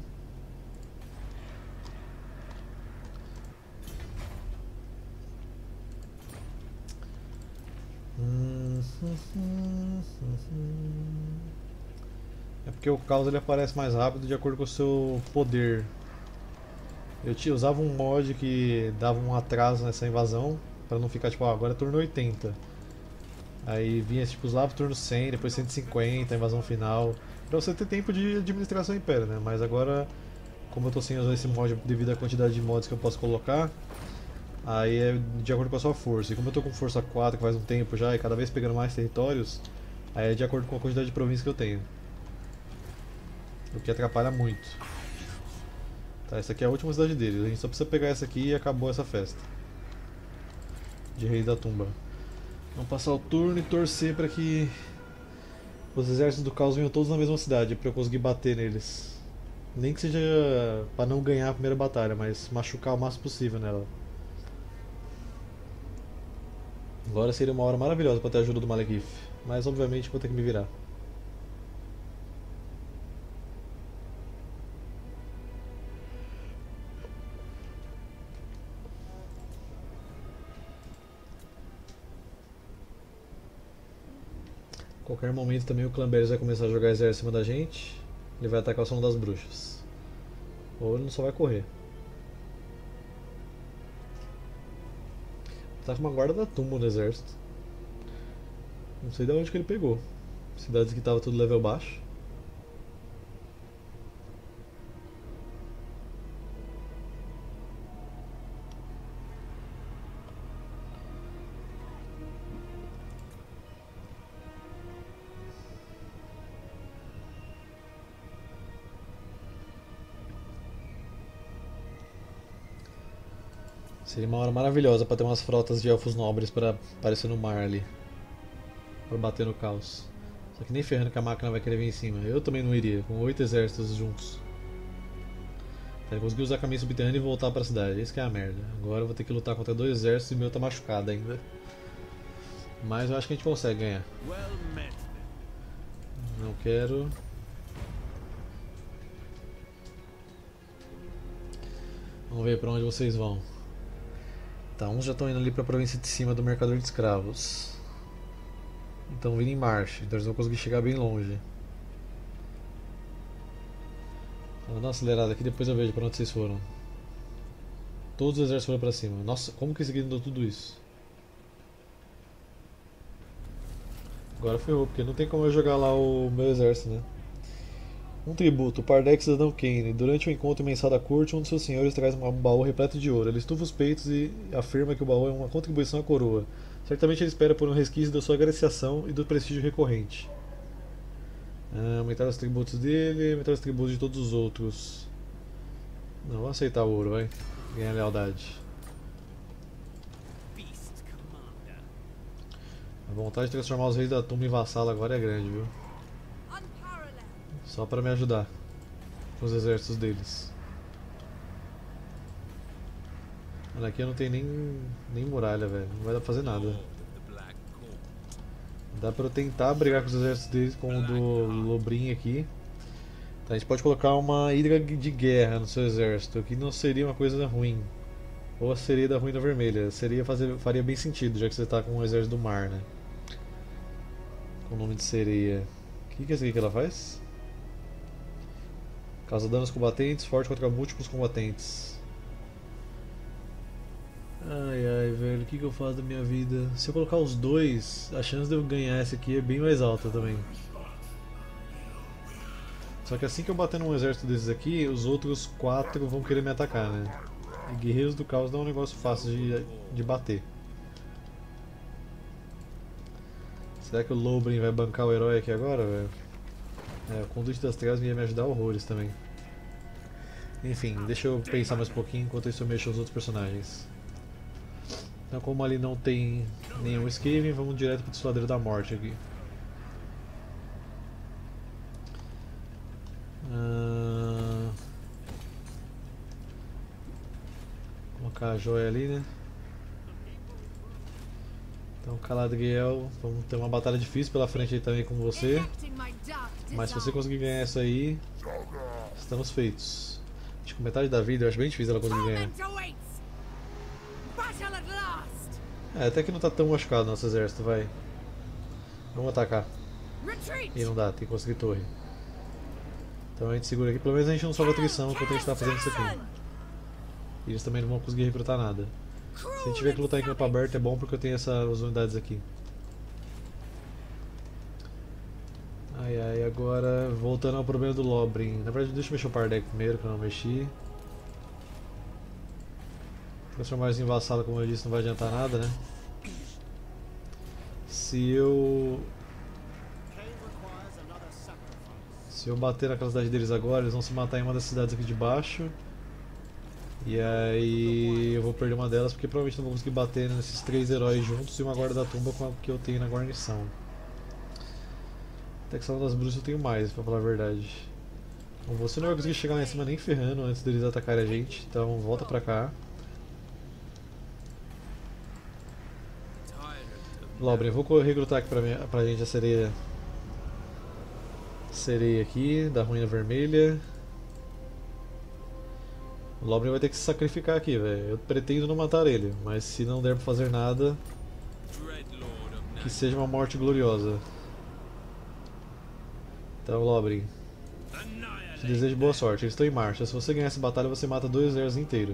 É porque o caos ele aparece mais rápido de acordo com o seu poder. Eu te, usava um mod que dava um atraso nessa invasão, pra não ficar tipo, ah, agora é turno oitenta. Aí vinha tipo lá pro turno cem, depois cento e cinquenta, a invasão final. Pra você ter tempo de administração império, né? Mas agora, como eu tô sem usar esse mod devido à quantidade de mods que eu posso colocar, aí é de acordo com a sua força. E como eu tô com força quatro que faz um tempo já, e cada vez pegando mais territórios, aí é de acordo com a quantidade de províncias que eu tenho. O que atrapalha muito. Tá, essa aqui é a última cidade deles. A gente só precisa pegar essa aqui e acabou essa festa de Reis da Tumba. Vamos passar o turno e torcer para que os exércitos do caos venham todos na mesma cidade, para eu conseguir bater neles. Nem que seja para não ganhar a primeira batalha, mas machucar o máximo possível nela. Agora seria uma hora maravilhosa para ter a ajuda do Malekith, mas obviamente vou ter que me virar. Qualquer momento também o Clanberries vai começar a jogar exército em cima da gente. Ele vai atacar o Salão das Bruxas. Ou ele só vai correr. Tá com uma guarda da tumba no exército. Não sei de onde que ele pegou. Cidades que tava tudo level baixo. Seria uma hora maravilhosa pra ter umas frotas de elfos nobres pra aparecer no mar ali. Pra bater no caos. Só que nem ferrando que a máquina vai querer vir em cima. Eu também não iria, com oito exércitos juntos. Tá, eu consegui usar caminho subterrâneo e voltar pra cidade. Isso que é a merda. Agora eu vou ter que lutar contra dois exércitos e o meu tá machucado ainda. Mas eu acho que a gente consegue ganhar. Não quero. Vamos ver pra onde vocês vão. Tá, uns já estão indo ali pra província de cima do mercador de escravos. Estão vindo em marcha, então eles vão conseguir chegar bem longe. Vou dar uma acelerada aqui, depois eu vejo pra onde vocês foram. Todos os exércitos foram pra cima. Nossa, como que esse aqui deu tudo isso? Agora ferrou, porque não tem como eu jogar lá o meu exército, né? Um tributo, Pardex Cidadão Kane. Durante o encontro mensal da corte, um de seus senhores traz um baú repleto de ouro. Ele estufa os peitos e afirma que o baú é uma contribuição à coroa. Certamente ele espera por um resquício da sua agraciação e do prestígio recorrente. Ah, aumentar os tributos dele, aumentar os tributos de todos os outros. Não, vou aceitar o ouro, vai. Ganhar lealdade. A vontade de transformar os reis da tumba em vassalo agora é grande, viu? Só para me ajudar com os exércitos deles. Olha, aqui eu não tenho nem, nem muralha, velho. Não vai dar pra fazer nada. Dá pra eu tentar brigar com os exércitos deles com o do Lobrin aqui. Tá, a gente pode colocar uma hidra de guerra no seu exército, que não seria uma coisa ruim. Ou a sereia da ruína vermelha. Seria fazer, faria bem sentido, já que você tá com um exército do mar, né? Com o nome de sereia. O que, que é isso aqui que ela faz? Causa danos combatentes, forte contra múltiplos combatentes. Ai ai, velho, o que, que eu faço da minha vida? Se eu colocar os dois, a chance de eu ganhar essa aqui é bem mais alta também. Só que assim que eu bater num exército desses aqui, os outros quatro vão querer me atacar, né? E Guerreiros do Caos não é um negócio fácil de, de bater. Será que o Lobrin vai bancar o herói aqui agora, velho? É, o Conduite das Trevas ia me ajudar horrores também. Enfim, deixa eu pensar mais um pouquinho enquanto isso eu mexo os outros personagens. Então, como ali não tem nenhum Skaven, vamos direto pro Desfiladeiro da Morte aqui. Ah... Colocar a joia ali, né? Então, Caladriel, vamos ter uma batalha difícil pela frente aí também com você. Mas se você conseguir ganhar essa aí, estamos feitos. Acho que metade da vida eu acho bem difícil ela conseguir ganhar. É, até que não tá tão machucado nosso exército, vai. Vamos atacar. E não dá, tem que conseguir torre. Então a gente segura aqui, pelo menos a gente não sofre atrição enquanto a gente tá fazendo isso aqui. E eles também não vão conseguir recrutar nada. Se a gente tiver que lutar em campo aberto é bom porque eu tenho essas unidades aqui. Ai ai, agora voltando ao problema do Lobrin. Na verdade deixa eu mexer o Pardeck primeiro, que eu não mexi. Transformar eles em vassalo, como eu disse, não vai adiantar nada, né? Se eu... Se eu bater na cidade deles agora, eles vão se matar em uma das cidades aqui de baixo. E aí eu vou perder uma delas porque provavelmente não vou conseguir bater nesses três heróis juntos e uma guarda da tumba com a que eu tenho na guarnição. Até que Salão das Bruxas eu tenho mais, pra falar a verdade. Bom, você não vai conseguir chegar lá em cima nem ferrando antes deles atacarem a gente, então volta pra cá. Lobrin, eu vou recrutar aqui pra, minha, pra gente a sereia. Sereia aqui, da ruína vermelha. O Lobrin vai ter que se sacrificar aqui, velho. Eu pretendo não matar ele, mas se não der pra fazer nada, que seja uma morte gloriosa. Então, Lobrin, te desejo boa sorte. Eles estão em marcha. Se você ganhar essa batalha, você mata dois exércitos inteiros.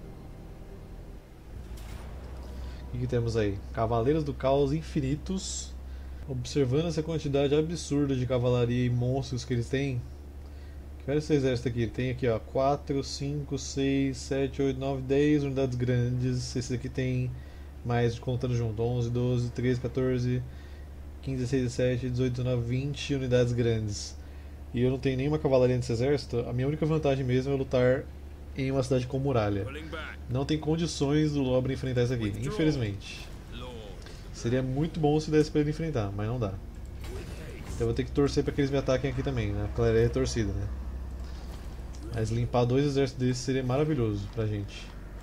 O que, que temos aí? Cavaleiros do Caos infinitos. Observando essa quantidade absurda de cavalaria e monstros que eles têm. Olha esse exército aqui. Tem aqui ó, quatro, cinco, seis, sete, oito, nove, dez unidades grandes. Esse aqui tem mais contando junto. onze, doze, treze, quatorze, quinze, dezesseis, dezessete, dezoito, dezenove, vinte unidades grandes. E eu não tenho nenhuma cavalaria nesse exército. A minha única vantagem mesmo é lutar em uma cidade com muralha. Não tem condições do Lobre enfrentar isso aqui, infelizmente. Seria muito bom se desse pra ele enfrentar, mas não dá. Então eu vou ter que torcer pra que eles me ataquem aqui também, né? A Clareia é torcida, né? Mas limpar dois exércitos desses seria maravilhoso pra gente.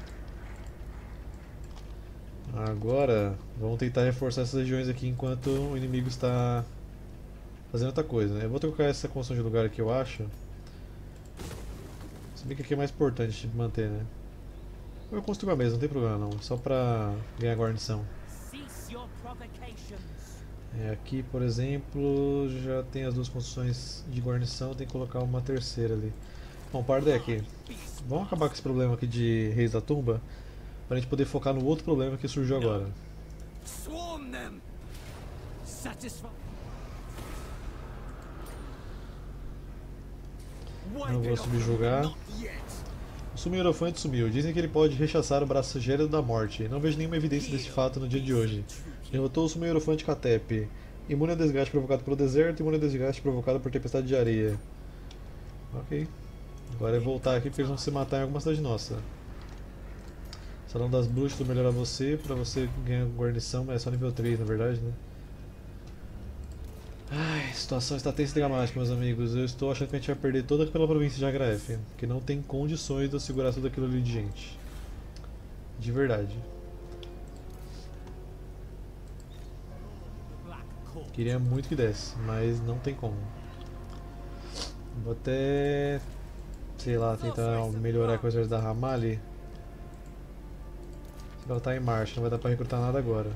Agora, vamos tentar reforçar essas regiões aqui enquanto o inimigo está fazendo outra coisa, né? Eu vou trocar essa construção de lugar aqui, eu acho. Se bem que aqui é mais importante de manter, né? Eu construo a mesma, não tem problema não, só pra ganhar guarnição. É, aqui, por exemplo, já tem as duas construções de guarnição, tem que colocar uma terceira ali. Bom, Pardé aqui. Vamos acabar com esse problema aqui de Reis da Tumba, pra gente poder focar no outro problema que surgiu agora. Não vou subjugar. O sumo Hierofante sumiu. Dizem que ele pode rechaçar o braço gélido da morte. Não vejo nenhuma evidência desse fato no dia de hoje. Derrotou o sumo Hierofante Catep. Imune a desgaste provocado pelo deserto, imune a desgaste provocado por tempestade de areia. Ok. Agora é voltar aqui porque eles vão se matar em alguma cidade nossa. Salão das Bruxas, vou melhorar você, pra você ganhar guarnição, mas é só nível três na verdade, né? Ai, a situação está tensa e dramática, meus amigos. Eu estou achando que a gente vai perder toda aquela província de Agraef, que não tem condições de eu segurar tudo aquilo ali de gente. De verdade. Queria muito que desse, mas não tem como. Vou até, sei lá, tentar melhorar com o exército da Ramali. Ela está em marcha, não vai dar pra recrutar nada agora.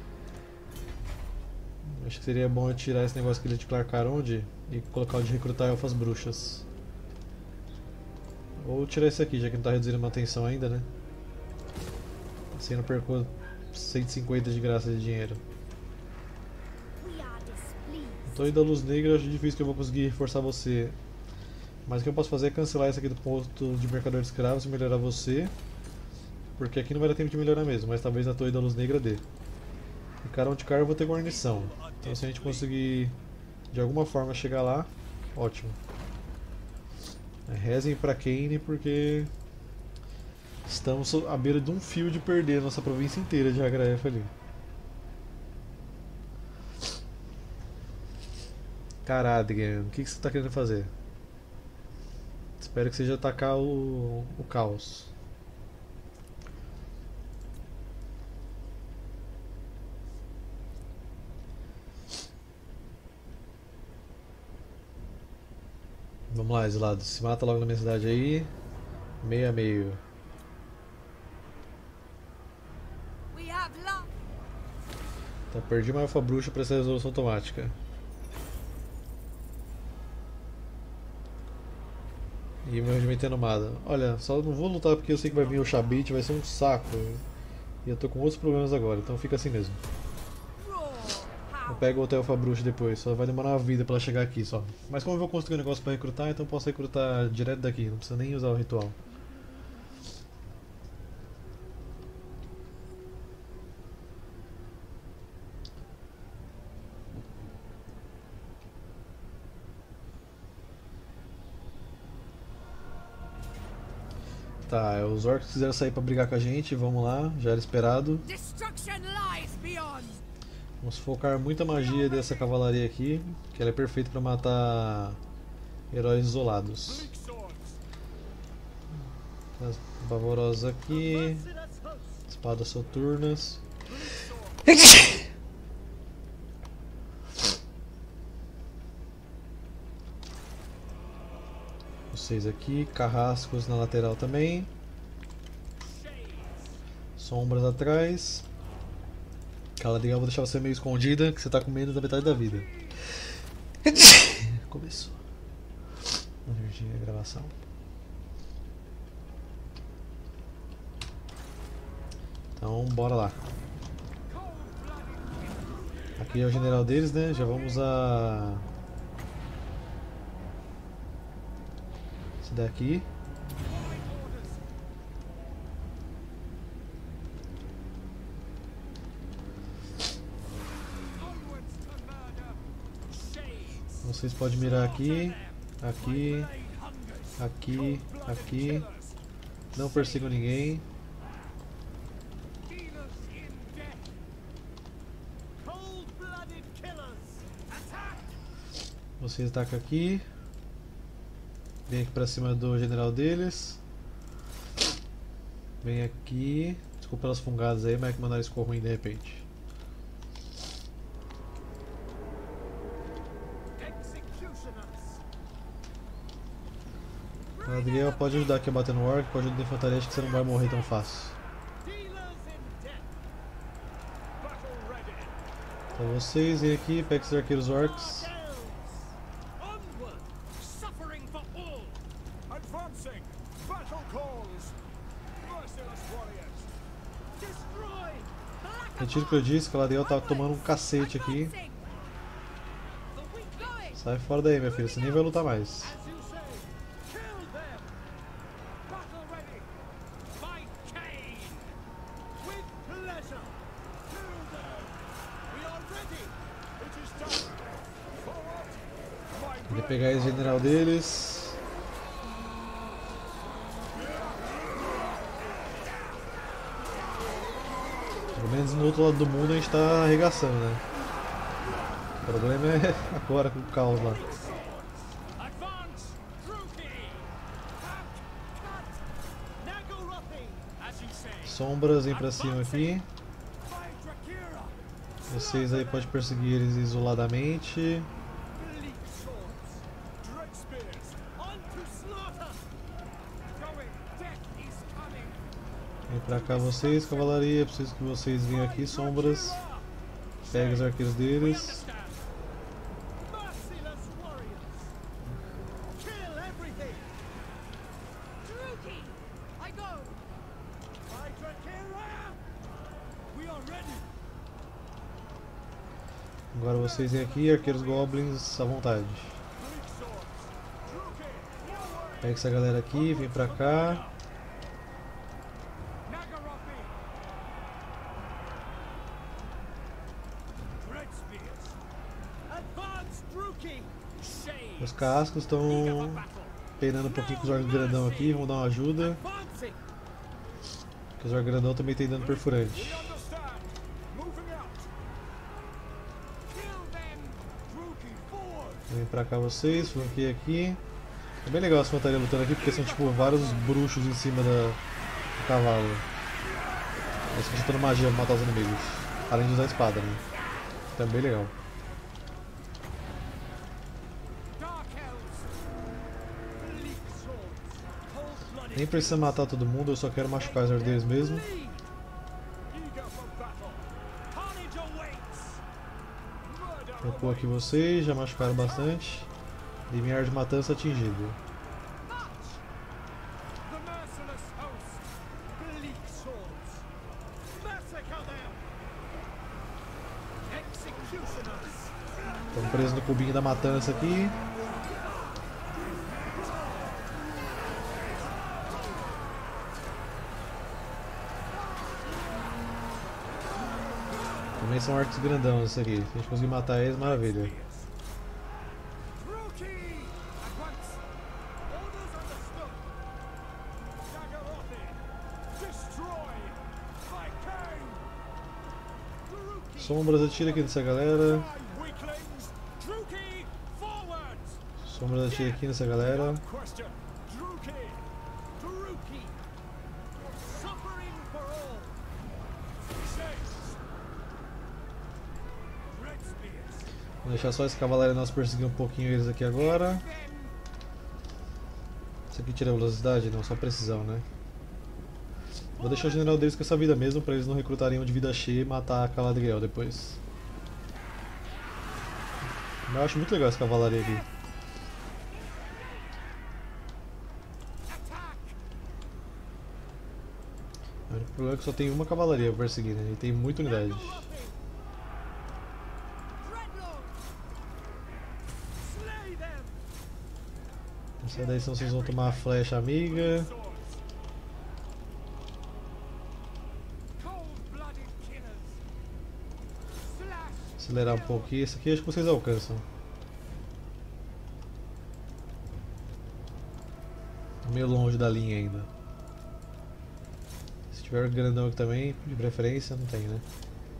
Acho que seria bom eu tirar esse negócio aqui de Clarkaronde e colocar o de recrutar elfas bruxas. Ou tirar esse aqui, já que não está reduzindo a manutenção ainda, né? Assim eu não perco cento e cinquenta de graça de dinheiro. Torre da Luz Negra, eu acho difícil que eu vou conseguir reforçar você. Mas o que eu posso fazer é cancelar isso aqui do posto de mercador de escravos e melhorar você. Porque aqui não vai dar tempo de melhorar mesmo, mas talvez na Torre da Luz Negra dê. E Carão de Car eu vou ter guarnição. Então se a gente conseguir de alguma forma chegar lá, ótimo. É, rezem pra Kane porque estamos à beira de um fio de perder a nossa província inteira de Agraef ali. Caradrian, o que, que você está querendo fazer? Espero que seja atacar o, o caos. Vamos lá, Isolado, se mata logo na minha cidade aí. Meio a meio. Tá, perdi uma elfa bruxa para essa resolução automática. E meu regimento é nomada. Olha, só não vou lutar porque eu sei que vai vir o Shabit, vai ser um saco. E eu tô com outros problemas agora, então fica assim mesmo. Eu pego outra elfa bruxa depois, só vai demorar uma vida pra ela chegar aqui só. Mas como eu vou construir um negócio pra recrutar, então eu posso recrutar direto daqui, não precisa nem usar o ritual. Tá, os orcs quiseram sair pra brigar com a gente, vamos lá, já era esperado. Vamos focar muita magia dessa cavalaria aqui, que ela é perfeita para matar heróis isolados. As pavorosas aqui, espadas soturnas. Vocês aqui, carrascos na lateral também. Sombras atrás. Galadriel, eu vou deixar você meio escondida, que você tá com medo da metade da vida. Começou. Energia, gravação. Então, bora lá. Aqui é o general deles, né? Já vamos a... esse daqui. Vocês podem mirar aqui, aqui, aqui, aqui. Não persigam ninguém. Vocês atacam aqui. Vem aqui pra cima do general deles. Vem aqui. Desculpa pelas fungadas aí, mas é que mandaram isso ficou ruim de repente. O Adriel pode ajudar aqui a bater no orc, pode ajudar a infantaria, acho que você não vai morrer tão fácil. Então vocês vêm aqui, peguem esses arqueiros orcs. Retiro o que eu disse, que o Adriel tá tomando um cacete aqui. Sai fora daí, minha filha, você nem vai lutar mais. Vou pegar esse general deles. Pelo menos no outro lado do mundo a gente tá arregaçando, né? O problema é agora com o caos lá. Sombras, vem pra cima aqui. Vocês aí podem perseguir eles isoladamente. Vem pra cá vocês, cavalaria. Preciso que vocês venham aqui, sombras. Pegue os arqueiros deles. Agora vocês vêm aqui, arqueiros goblins à vontade. Pega essa galera aqui, vem pra cá. Os cascos estão penando um pouquinho com os orcs grandão aqui, vamos dar uma ajuda. Porque os orcs grandão também tem dano perfurante. Vem pra cá vocês, flanqueia aqui. É bem legal essa infantaria lutando aqui porque são tipo vários bruxos em cima da, do cavalo. Eles ficam soltando magia pra matar os inimigos. Além de usar a espada, né? Então é bem legal. Nem precisa matar todo mundo, eu só quero machucar os herdeiros mesmo. Recuo aqui vocês, já machucaram bastante. Limiar de matança atingido. Estamos presos no cubinho da matança aqui. Também são arcos grandão isso aqui. Se a gente conseguir matar eles, maravilha. Sombras, atira aqui nessa galera. Sombras, atira aqui nessa galera. Vou deixar só esse cavaleiro nosso perseguir um pouquinho eles aqui agora. Isso aqui tira velocidade? Não, só precisão, né? Vou deixar o general deles com essa vida mesmo, pra eles não recrutarem um de vida cheia e matar a Galadriel depois. Mas eu acho muito legal essa cavalaria aqui. O único problema é que só tem uma cavalaria pra perseguir, né? E tem muita unidade. Sai daí, senão vocês vão tomar a flecha amiga. Acelerar um pouquinho, esse aqui acho que vocês alcançam. Meio longe da linha ainda. tiver grandão aqui também, de preferência, não tem, né?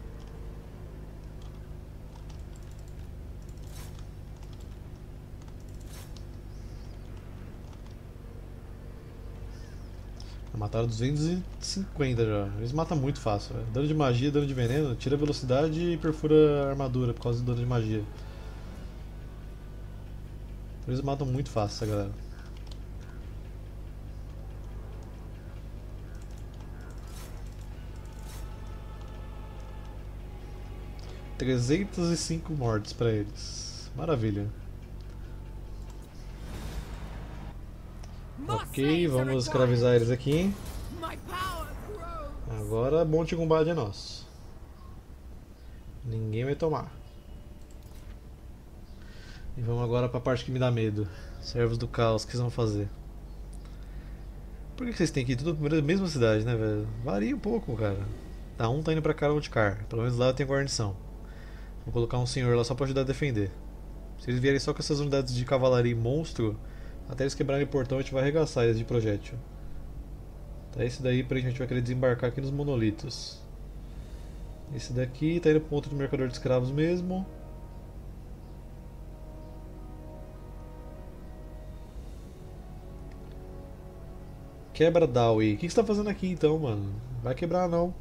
Mataram duzentos e cinquenta já. Eles matam muito fácil, véio. Dano de magia, dano de veneno, tira velocidade e perfura a armadura por causa do dano de magia. Eles matam muito fácil essa galera. trezentos e cinco mortes pra eles. Maravilha. Ok, vamos escravizar eles aqui. Agora Monte Gumbad é nosso. Ninguém vai tomar. E vamos agora pra parte que me dá medo. Servos do caos, o que vocês vão fazer? Por que vocês têm que ir tudo na mesma cidade, né, velho? Varia um pouco, cara. Tá, um tá indo pra Karondkar. Pelo menos lá eu tenho guarnição. Vou colocar um senhor lá só pra ajudar a defender. Se eles vierem só com essas unidades de cavalaria e monstro, até eles quebrarem o portão a gente vai arregaçar eles de projétil. Tá, esse daí pra gente vai querer desembarcar aqui nos monolitos. Esse daqui tá indo pro ponto de mercador de escravos mesmo. Quebra Dawi. O que você tá fazendo aqui então, mano? Vai quebrar não.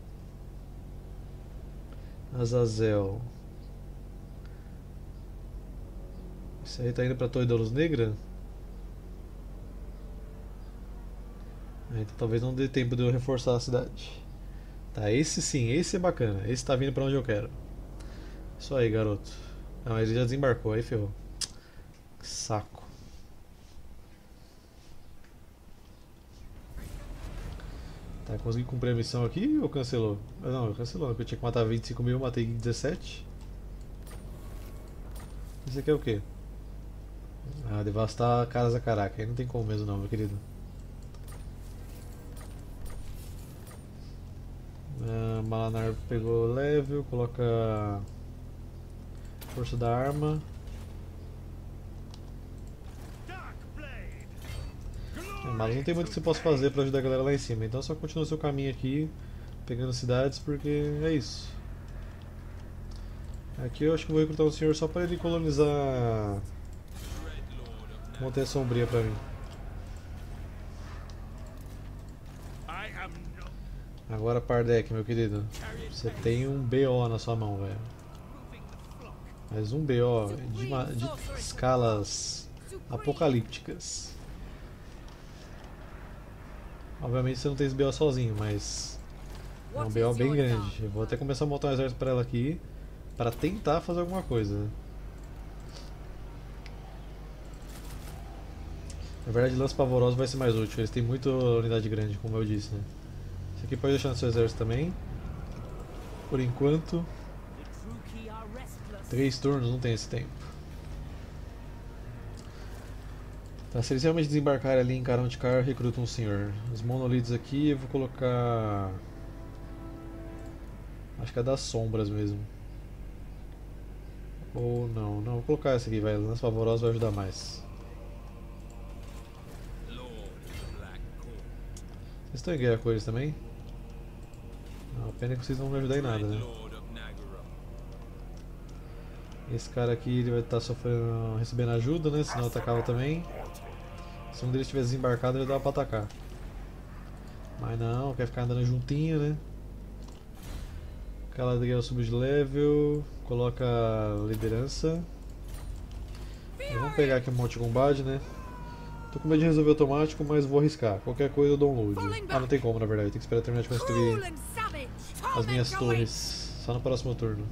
Azazel. Esse aí tá indo pra Torre da Luz Negra? Ah, então talvez não dê tempo de eu reforçar a cidade. Tá, esse sim, esse é bacana. Esse tá vindo pra onde eu quero. Isso aí, garoto. Não, ele já desembarcou, aí ferrou. Que saco. Tá, consegui cumprir a missão aqui ou cancelou? Ah, não, eu cancelou, porque eu tinha que matar vinte e cinco mil, eu matei dezessete. Esse aqui é o quê? Ah, devastar Casa Caraca, aí não tem como mesmo não, meu querido. Ah, Malanar pegou level, coloca força da arma. É, mas não tem muito que você possa fazer pra ajudar a galera lá em cima, então só continua seu caminho aqui, pegando cidades, porque é isso. Aqui eu acho que vou recrutar um senhor só para ele colonizar Montanha Sombria pra mim. Agora Pardek, meu querido, você tem um B O na sua mão, velho. Mas um B O de, de escalas apocalípticas. Obviamente você não tem esse B O sozinho, mas é um B O bem grande. Eu vou até começar a montar um exército para ela aqui, para tentar fazer alguma coisa. Na verdade, Lança Pavorosa vai ser mais útil, eles têm muita unidade grande, como eu disse, né? Esse aqui pode deixar no seu exército também. Por enquanto. Três turnos, não tem esse tempo. Tá, se eles realmente desembarcarem ali em Karondkar, eu recruto um senhor. Os monolitos aqui eu vou colocar... Acho que é das sombras mesmo. Ou não, não, vou colocar essa aqui, vai. Lança Pavorosa vai ajudar mais. Vocês estão em guerra com eles também? Não, a pena é que vocês não vão me ajudar em nada, né? Esse cara aqui ele vai estar sofrendo, recebendo ajuda, né? Senão eu atacava também. Se um deles tivesse desembarcado, ele dava pra atacar. Mas não, quer ficar andando juntinho, né? Galadriel sub de level, coloca liderança. E vamos pegar aqui um Monte Gumbad, né? Tô com medo de resolver automático, mas vou arriscar. Qualquer coisa eu dou um load. Ah, não tem como na verdade, tem que esperar terminar de construir as minhas torres. Só no próximo turno.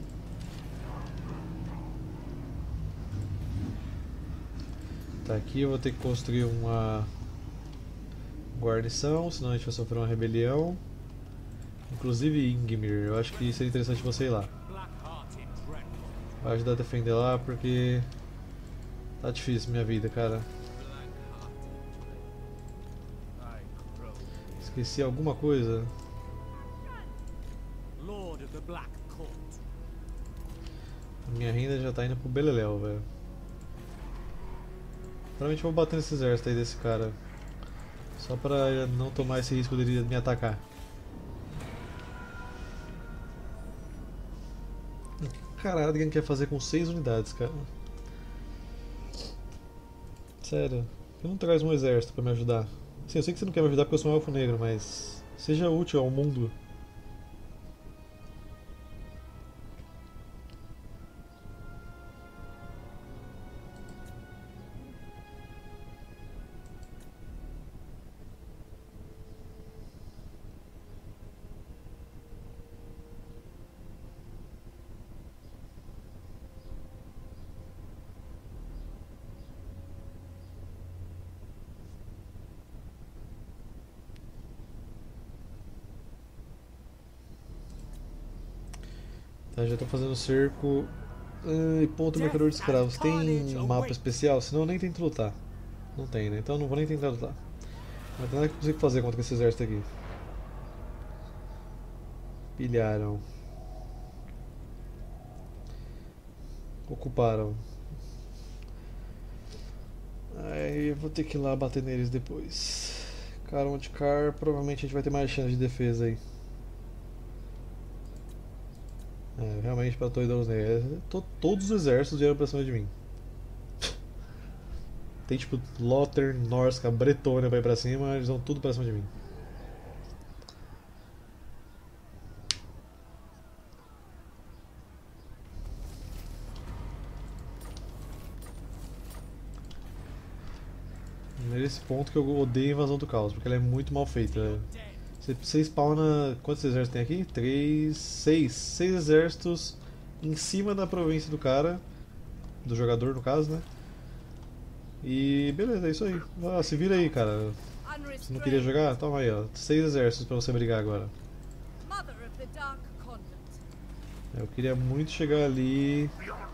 Tá, aqui eu vou ter que construir uma guarnição, senão a gente vai sofrer uma rebelião. Inclusive Ingmir, eu acho que seria interessante você ir lá. Vai ajudar a defender lá porque tá difícil minha vida, cara. Esqueci alguma coisa? A minha renda já tá indo pro Beleléu, velho. Provavelmente vou bater nesse exército aí desse cara. Só pra não tomar esse risco dele me atacar. caralho que quer fazer com seis unidades, cara. Sério, por que não traz um exército pra me ajudar? Sim, eu sei que você não quer me ajudar porque eu sou um elfo negro, mas seja útil ao mundo. Tá, já tô fazendo cerco. Ai, ponto marcador de escravos. Tem um mapa especial? Senão eu nem tento lutar. Não tem, né? Então eu não vou nem tentar lutar. Não tem nada que eu consigo fazer contra esse exército aqui. Pilharam. Ocuparam. Aí eu vou ter que ir lá bater neles depois. Caron de Car, provavelmente a gente vai ter mais chance de defesa aí. É, realmente pra Toidos Negros. Todos os exércitos vieram pra cima de mim. Tem tipo Lothar, Norsca, Bretônia pra ir pra cima, eles vão tudo pra cima de mim. Nesse ponto que eu odeio a invasão do caos, porque ela é muito mal feita. Você, você spawna. Quantos exércitos tem aqui? Três. Seis. Seis exércitos em cima da província do cara. Do jogador, no caso, né? E beleza, é isso aí. Ah, se vira aí, cara. Você não queria jogar? Toma aí, ó. Seis exércitos pra você brigar agora. Eu queria muito chegar ali.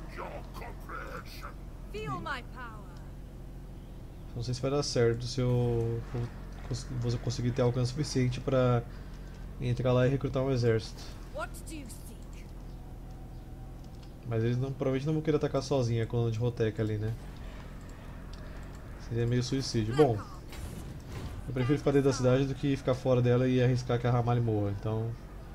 Não sei se vai dar certo se eu vou conseguir ter alcance suficiente pra entrar lá e recrutar um exército. Mas eles não, provavelmente não vão querer atacar sozinho a coluna de Roteca ali, né? Seria meio suicídio. Bom, eu prefiro ficar dentro da cidade do que ficar fora dela e arriscar que a Ramalho morra, então...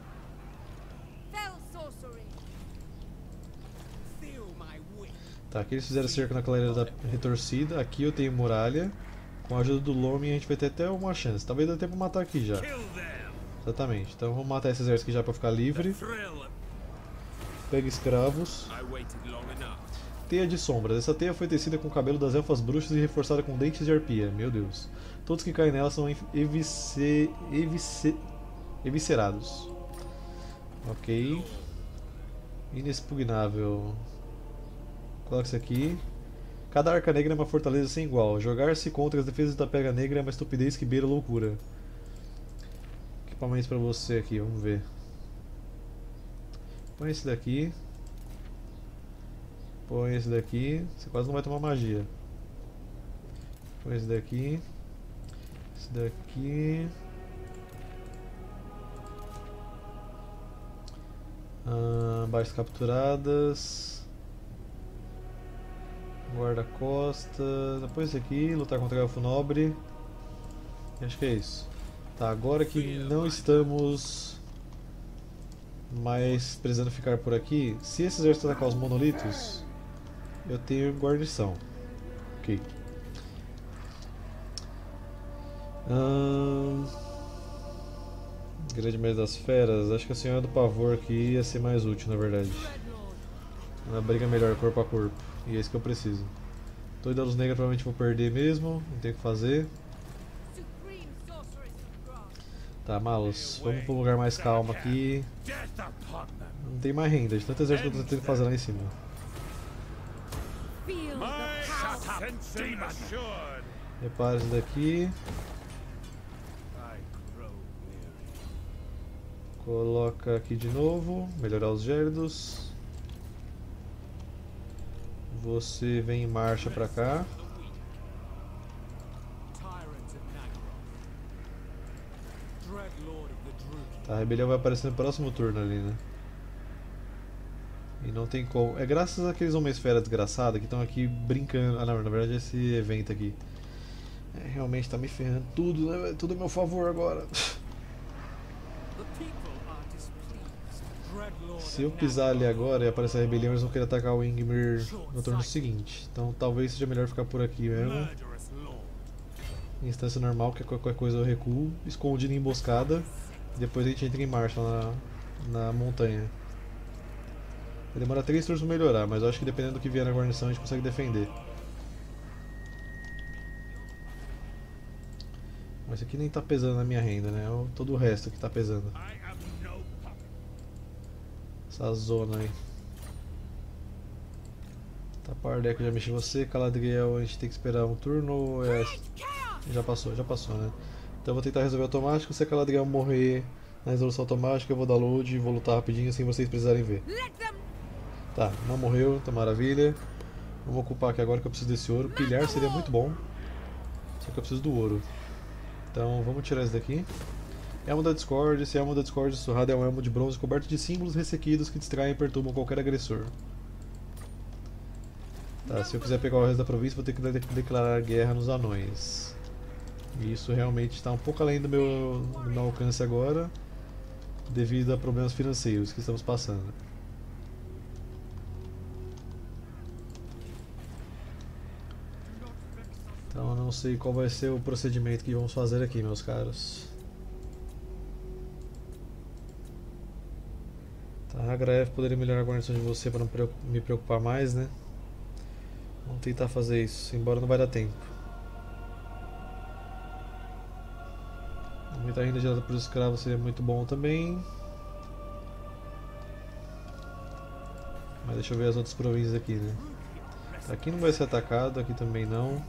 Tá, aqui eles fizeram cerco na clareira da retorcida, aqui eu tenho muralha. Com a ajuda do Loming a gente vai ter até uma chance, talvez dê tempo pra matar aqui já. Exatamente, então vamos matar esse exército aqui já pra ficar livre. Pega escravos. Teia de sombras. Essa teia foi tecida com o cabelo das elfas bruxas e reforçada com dentes de arpia. Meu Deus. Todos que caem nela são evice... Evice... eviscerados. Ok. Inexpugnável. Coloca isso aqui. Cada arca negra é uma fortaleza sem igual. Jogar-se contra as defesas da pega negra é uma estupidez que beira loucura. Equipamentos pra você aqui, vamos ver. Põe esse daqui. Põe esse daqui. Você quase não vai tomar magia. Põe esse daqui. Esse daqui. Ah, baixas capturadas. Guarda-costa. Depois esse aqui. Lutar contra o Elfo Nobre. Acho que é isso. Tá, agora que não estamos mais precisando ficar por aqui, se esse exército atacar os monolitos, eu tenho guarnição. Ok. Hum... Grande Mestre das Feras, acho que a Senhora do Pavor aqui ia ser mais útil, na verdade. Uma briga melhor corpo a corpo, e é isso que eu preciso. Toidos Negros provavelmente vou perder mesmo, não tem o que fazer. Tá, Malus, vamos para um lugar mais calmo aqui. Não tem mais renda, de tanto exército que eu tô tentando fazer lá em cima. Repara isso daqui. Coloca aqui de novo, melhorar os gerdos. Você vem em marcha pra cá. Tá, a rebelião vai aparecer no próximo turno ali, né? E não tem como. É graças àqueles Homem-Esfera desgraçados que estão aqui brincando. Ah, não, na verdade é esse evento aqui. É, realmente tá me ferrando tudo, né? Tudo a meu favor agora. Se eu pisar ali agora e aparecer a rebelião, eles vão querer atacar o Ingmir no turno seguinte. Então talvez seja melhor ficar por aqui mesmo. Em instância normal, que qualquer coisa eu recuo, escondido em emboscada. E depois a gente entra em marcha na, na montanha. Vai demorar três turnos para melhorar, mas eu acho que dependendo do que vier na guarnição a gente consegue defender. Mas isso aqui nem tá pesando na minha renda, né? É todo o resto que tá pesando. Essa zona aí. Tapardeco, já mexi você. Caladriel, a gente tem que esperar um turno ou é... Já passou, já passou, né? Então eu vou tentar resolver automático. Se a Caladriel morrer na resolução automática, eu vou dar load e vou lutar rapidinho sem vocês precisarem ver. Tá, não morreu, tá maravilha. Vamos ocupar aqui agora que eu preciso desse ouro. Pilhar seria muito bom. Só que eu preciso do ouro. Então vamos tirar esse daqui. Elmo da Discord. Esse elmo da Discord surrado é um elmo de bronze coberto de símbolos ressequidos que distraem e perturbam qualquer agressor. Tá, se eu quiser pegar o resto da província, vou ter que de declarar guerra nos anões. E isso realmente está um pouco além do meu, do meu alcance agora, devido a problemas financeiros que estamos passando. Então eu não sei qual vai ser o procedimento que vamos fazer aqui, meus caros. Tá, a Graef poderia melhorar a guarnição de você para não me preocupar mais, né? Vamos tentar fazer isso, embora não vai dar tempo. Aumentar a renda gerada por escravos seria muito bom também. Mas deixa eu ver as outras províncias aqui, né? Aqui não vai ser atacado, aqui também não.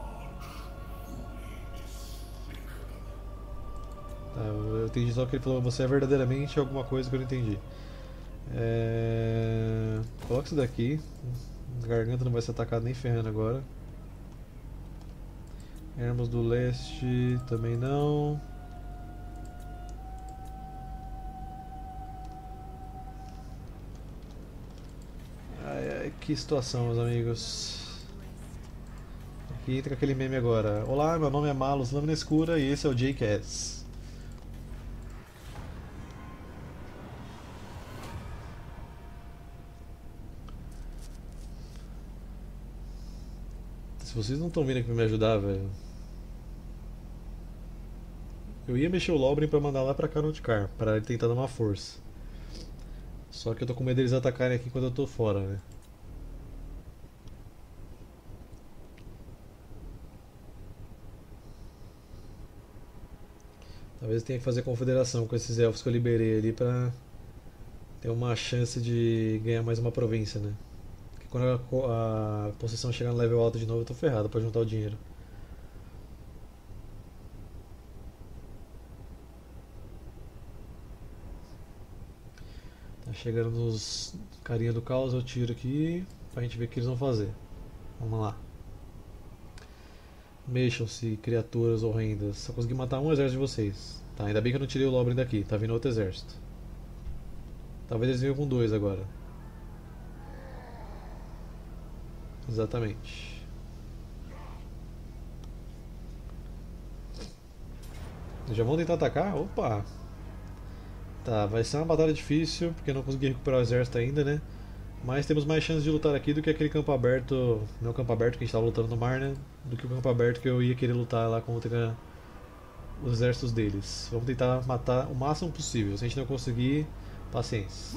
Tá, eu entendi só que ele falou que você é verdadeiramente alguma coisa que eu não entendi. É... Coloca isso daqui. A garganta não vai ser atacada nem ferrando agora. Hermos do Leste também não. Ai, ai, que situação, meus amigos. Aqui entra aquele meme agora. Olá, meu nome é Malus Lâmina Escura e esse é o J K S. Se vocês não estão vindo aqui pra me ajudar, velho. Eu ia mexer o Lobren pra mandar lá pra Caronticar, pra ele tentar dar uma força. Só que eu tô com medo deles atacarem aqui quando eu tô fora, né? Talvez eu tenha que fazer confederação com esses elfos que eu liberei ali pra ter uma chance de ganhar mais uma província, né? Quando a, a possessão chegar no level alto de novo, eu tô ferrado pra juntar o dinheiro. Tá chegando nos carinha do caos, eu tiro aqui pra gente ver o que eles vão fazer. Vamos lá. Mexam-se, criaturas horrendas. Só consegui matar um exército de vocês. Tá, ainda bem que eu não tirei o Lobren daqui, tá vindo outro exército. Talvez eles venham com dois agora. Exatamente. Já vão tentar atacar? Opa! Tá, vai ser uma batalha difícil, porque eu não consegui recuperar o exército ainda, né? Mas temos mais chances de lutar aqui do que aquele campo aberto. Não o campo aberto que a gente estava lutando no mar, né? Do que o campo aberto que eu ia querer lutar lá contra os exércitos deles. Vamos tentar matar o máximo possível. Se a gente não conseguir, paciência.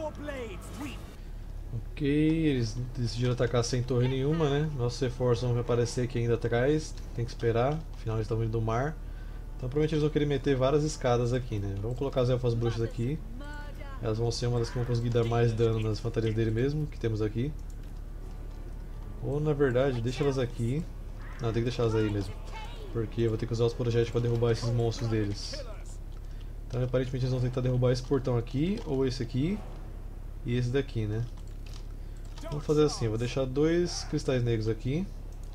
Ok, eles decidiram atacar sem torre nenhuma, né? Nossos reforços vão aparecer aqui ainda atrás, tem que esperar, afinal eles estão vindo do mar. Então provavelmente eles vão querer meter várias escadas aqui, né? Vamos colocar as elfas bruxas aqui. Elas vão ser uma das que vão conseguir dar mais dano nas fantasias dele mesmo, que temos aqui. Ou na verdade, deixa elas aqui. Não, tem que deixar elas aí mesmo. Porque eu vou ter que usar os projéteis para derrubar esses monstros deles. Então aparentemente eles vão tentar derrubar esse portão aqui, ou esse aqui, e esse daqui, né? Vamos fazer assim, eu vou deixar dois cristais negros aqui.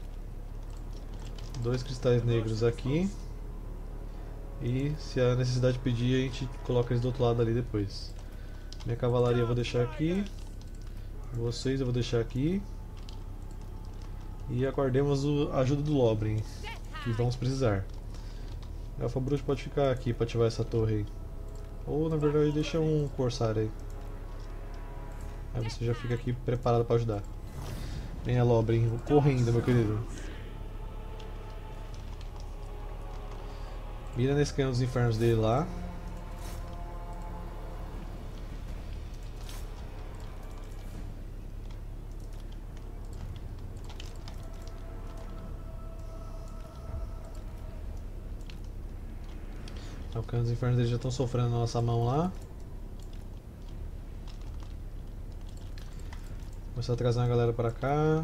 Dois cristais negros aqui. E se a necessidade pedir, a gente coloca eles do outro lado ali depois. Minha cavalaria eu vou deixar aqui. Vocês eu vou deixar aqui. E aguardemos a ajuda do Lobren, que vamos precisar. A Elfa Bruxa pode ficar aqui para ativar essa torre aí. Ou na verdade deixa um Corsário aí. Aí você já fica aqui preparado para ajudar. Venha, Lobrin, correndo, meu querido. Mira nesse canhão dos infernos dele lá. Os canhões dos infernos deles já estão sofrendo na nossa mão lá. Começar a trazer uma galera para cá.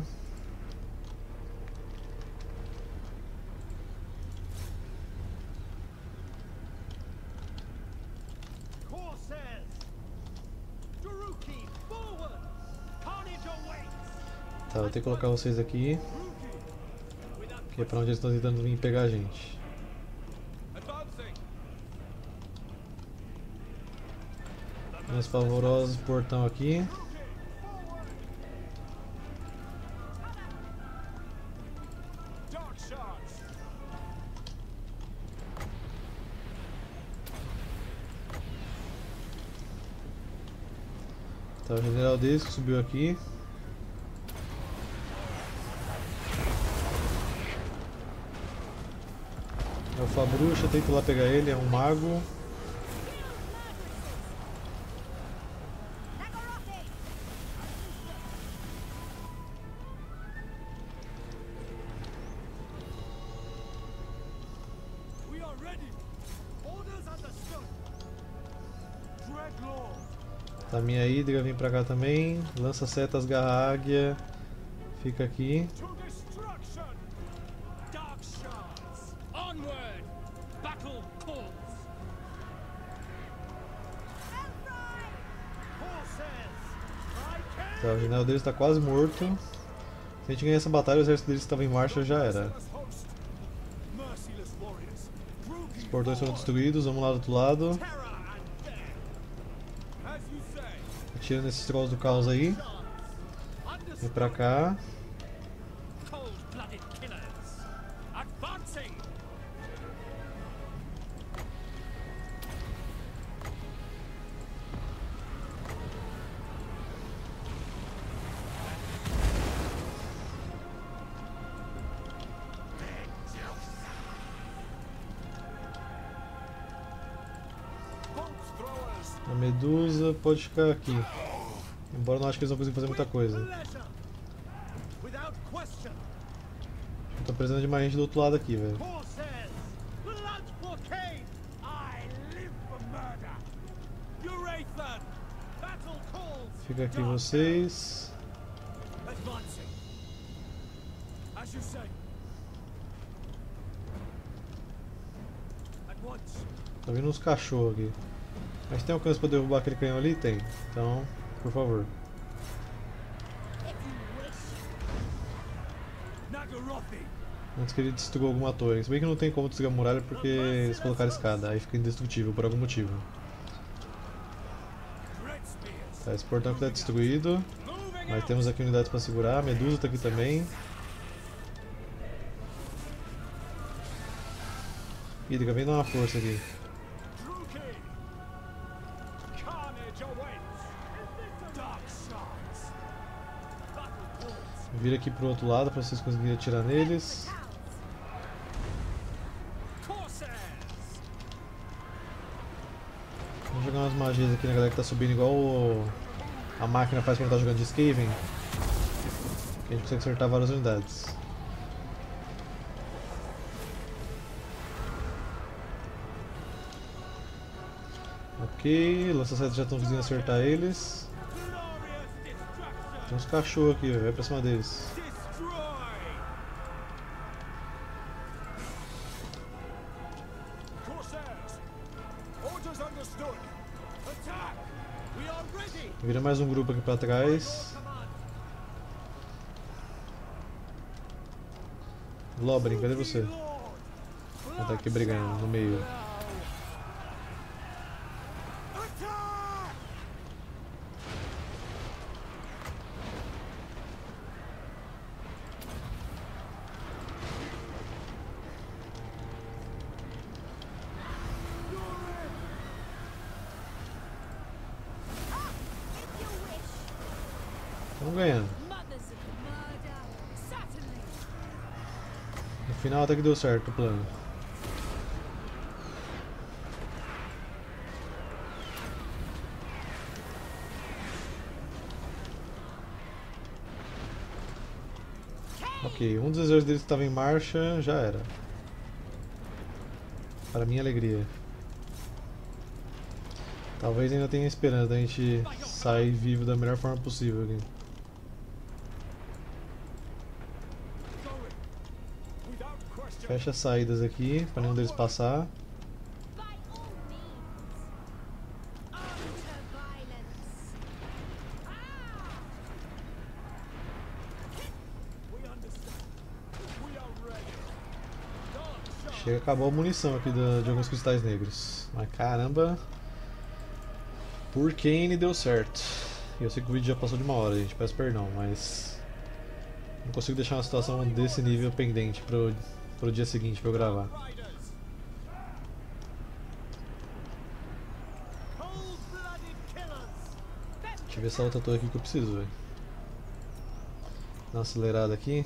Tá, vou ter que colocar vocês aqui. Que é pra onde eles estão tentando vir pegar a gente. Mais pavorosos portão aqui. Tá, o general deles que subiu aqui. É o Fabruxa, tento lá pegar ele, é um mago. Tá, minha Hydra vem pra cá também. Lança setas, garra águia. Fica aqui. Tá, o general deles está quase morto. Se a gente ganhar essa batalha, o exército deles que estava em marcha já era. Os portões foram destruídos, vamos lá do outro lado. Atira nesses trolls do caos aí. Vem pra cá. A Medusa pode ficar aqui. Embora eu não acho que eles vão conseguir fazer muita coisa. Eu tô precisando de mais gente do outro lado aqui, velho. Fica aqui vocês. Tá vindo uns cachorros aqui. Mas tem alcance para derrubar aquele canhão ali? Tem. Então, por favor. Antes que ele destrua alguma torre. Se bem que não tem como destruir a muralha porque eles colocaram escada. Aí fica indestrutível por algum motivo. Tá, esse portão aqui está destruído. Mas temos aqui unidades para segurar. A Medusa está aqui também. Hydra, vem dar uma força aqui. Vira aqui pro outro lado para vocês conseguirem atirar neles. Vamos jogar umas magias aqui na galera que tá subindo igual o... a máquina faz quando tá jogando de Skaven. Que a gente consegue acertar várias unidades. Ok, lança-setas já estão conseguindo acertar eles. Tem uns cachorros aqui, vai pra cima deles. Vira mais um grupo aqui pra trás. Lobrin, cadê você? Ele tá aqui brigando no meio. Vamos ganhando. No final até que deu certo o plano. Ok, um dos exércitos deles que estava em marcha já era. Para minha alegria. Talvez ainda tenha esperança da gente sair vivo da melhor forma possível aqui. Fecha as saídas aqui, para nenhum deles passar. Chega, acabou a munição aqui de, de alguns cristais negros. Mas caramba, por Kane deu certo. Eu sei que o vídeo já passou de uma hora, gente, peço perdão, mas não consigo deixar uma situação desse nível pendente pro, pro dia seguinte pra eu gravar. Deixa eu ver essa outra torre aqui que eu preciso, velho. Dá uma acelerada aqui.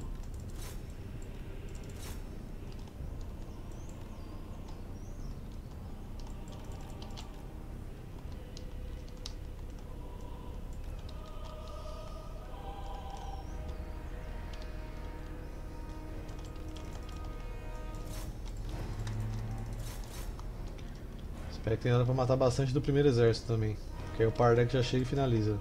Espero que tenha dado pra matar bastante do primeiro exército também. Porque aí o Pardek já chega e finaliza.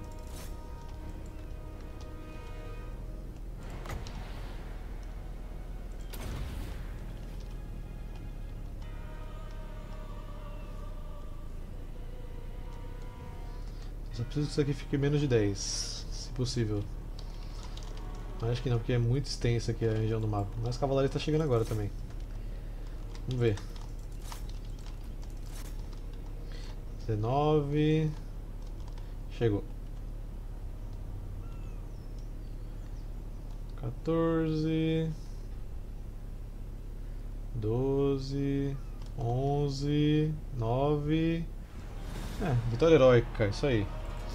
Só preciso que isso aqui fique menos de dez, se possível. Mas acho que não, porque é muito extensa aqui a região do mapa. Mas a cavalaria está chegando agora também. Vamos ver. dezenove. Chegou. quatorze. doze. onze. nove. É, vitória heróica, isso aí.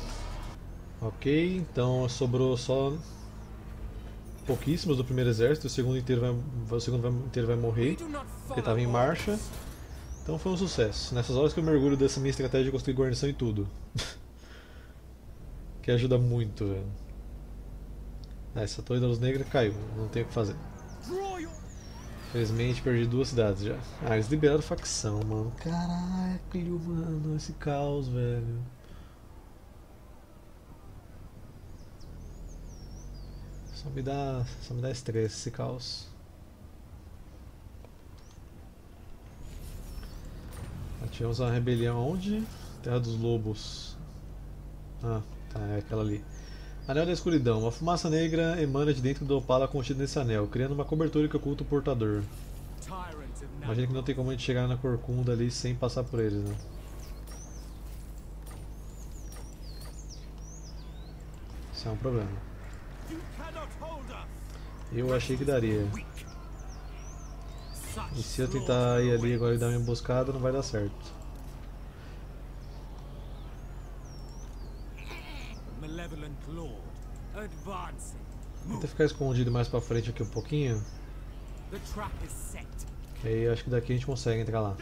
Ok, então sobrou só pouquíssimos do primeiro exército. O segundo inteiro vai, o segundo vai, inteiro vai morrer, porque estava em marcha. Então foi um sucesso. Nessas horas que eu mergulho dessa minha estratégia de construir guarnição e tudo. Que ajuda muito, velho. Ah, essa torre da luz negra caiu, não tem o que fazer. Infelizmente perdi duas cidades já. Ah, eles liberaram facção, mano. Caralho, mano, esse caos, velho. Só me dá, só me dá estresse esse caos. Tivemos uma rebelião onde? Terra dos Lobos. Ah, tá, é aquela ali. Anel da Escuridão. Uma fumaça negra emana de dentro do opala contido nesse anel, criando uma cobertura que oculta o portador. Imagina que não tem como a gente chegar na Corcunda ali sem passar por eles, né? Isso é um problema. Eu achei que daria. E se eu tentar ir ali agora e dar uma emboscada, não vai dar certo. Tenta ficar escondido mais pra frente aqui um pouquinho. Que aí acho que daqui a gente consegue entrar lá.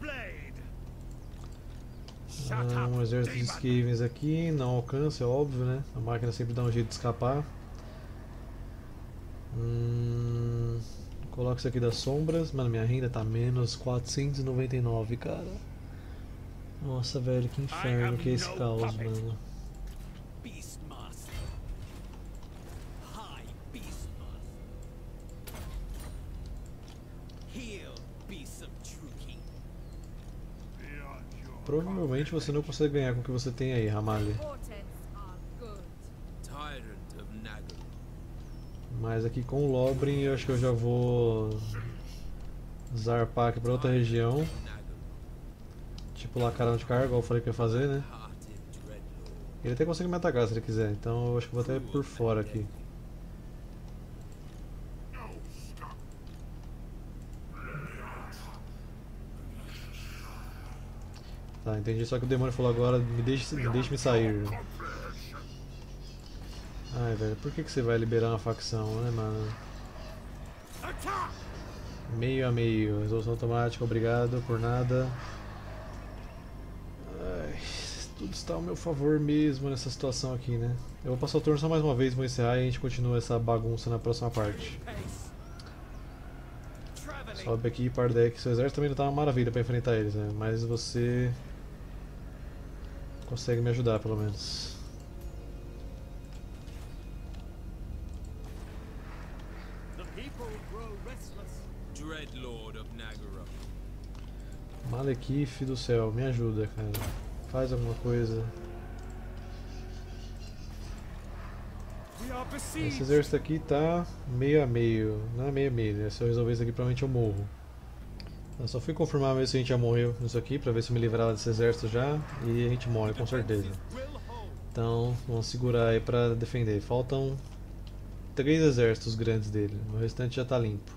Ah, um exército de Skavens aqui, não alcança, é óbvio, né? A máquina sempre dá um jeito de escapar. Hum, coloco isso aqui das sombras. Mano, minha renda tá menos quatrocentos e noventa e nove, cara. Nossa, velho, que inferno que é esse caos, mano. Provavelmente você não consegue ganhar com o que você tem aí, Ramali. Mas aqui com o Lobrin eu acho que eu já vou zarpar aqui pra outra região. Tipo lacarão de carga, igual eu falei que ia fazer, né? Ele até consegue me atacar se ele quiser, então eu acho que vou até por fora aqui. Tá, entendi, só que o demônio falou agora, me deixe me, deixe me sair. Ai, velho, por que, que você vai liberar uma facção, né, mano? Meio a meio, resolução automática, obrigado por nada. Ai, tudo está ao meu favor mesmo nessa situação aqui, né? Eu vou passar o turno só mais uma vez, vou encerrar e a gente continua essa bagunça na próxima parte. Sobe aqui, Pardek. Seu exército também não tá uma maravilha pra enfrentar eles, né? Mas você consegue me ajudar, pelo menos. Malekith do céu, me ajuda, cara. Faz alguma coisa. Esse exército aqui tá meio a meio. Não é meio a meio, né? Se eu resolver isso aqui, provavelmente eu morro. Eu só fui confirmar mesmo se a gente já morreu nisso aqui, pra ver se eu me livrava desse exército já. E a gente morre, com certeza. Então, vamos segurar aí pra defender. Faltam três exércitos grandes dele. O restante já tá limpo.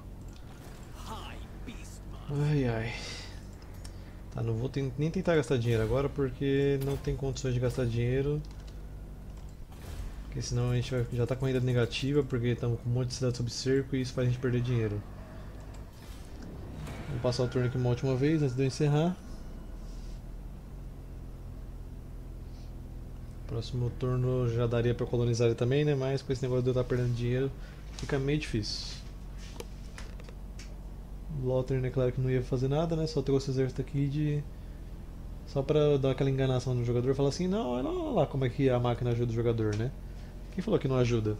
Ai ai. Tá, não vou nem tentar gastar dinheiro agora porque não tem condições de gastar dinheiro. Porque senão a gente vai, já tá com renda negativa porque estamos com um monte de cidade sob cerco e isso faz a gente perder dinheiro. Vou passar o turno aqui uma última vez antes de eu encerrar. Próximo turno já daria pra colonizar ele também, né? Mas com esse negócio de eu estar perdendo dinheiro fica meio difícil. O Lothar, é claro que não ia fazer nada, né? Só trouxe o exército aqui de... Só pra dar aquela enganação no jogador e falar assim, não, olha lá como é que a máquina ajuda o jogador, né? Quem falou que não ajuda?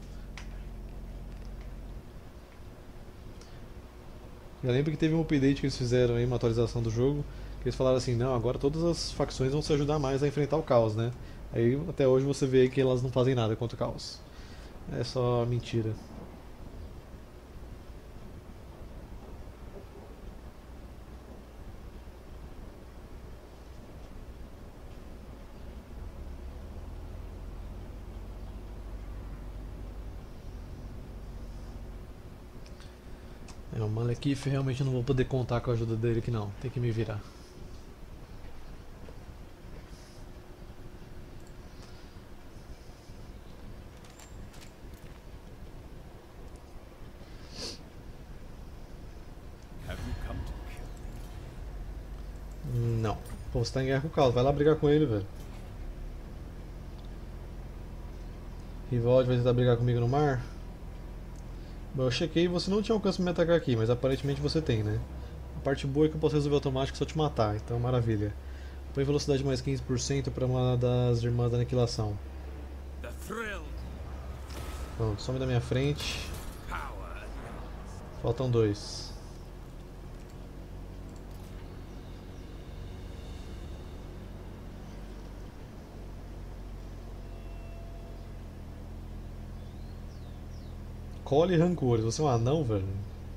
Eu lembro que teve um update que eles fizeram aí, uma atualização do jogo, que eles falaram assim, não, agora todas as facções vão se ajudar mais a enfrentar o caos, né? Aí até hoje você vê que elas não fazem nada contra o caos. É só mentira. É, o Malekith realmente não vou poder contar com a ajuda dele aqui não, tem que me virar. Não, pô, você tá em guerra com o Caos, vai lá brigar com ele, velho. Rivaldi vai tentar brigar comigo no mar? Bom, eu chequei e você não tinha alcance pra me atacar aqui, mas aparentemente você tem, né? A parte boa é que eu posso resolver automático só te matar, então maravilha. Põe velocidade mais quinze por cento pra uma das irmãs da aniquilação. Pronto, some da minha frente. Faltam dois. Cole rancores, você é um anão, velho?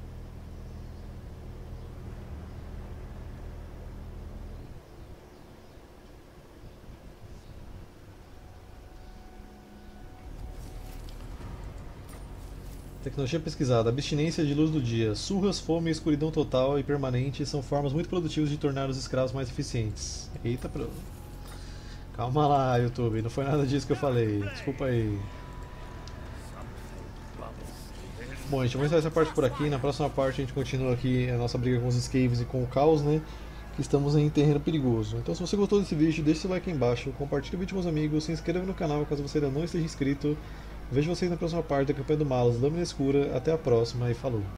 Tecnologia pesquisada, abstinência de luz do dia, surras, fome, escuridão total e permanente são formas muito produtivas de tornar os escravos mais eficientes. Eita, pro... Calma lá, YouTube, não foi nada disso que eu falei, desculpa aí. Bom, gente, vamos encerrar essa parte por aqui. Na próxima parte a gente continua aqui a nossa briga com os Skaves e com o Caos, né? Que estamos em terreno perigoso. Então se você gostou desse vídeo, deixe seu like aí embaixo, compartilhe o vídeo com os amigos, se inscreva no canal caso você ainda não esteja inscrito. Vejo vocês na próxima parte da campanha do Malus, Lâmina Escura. Até a próxima e falou!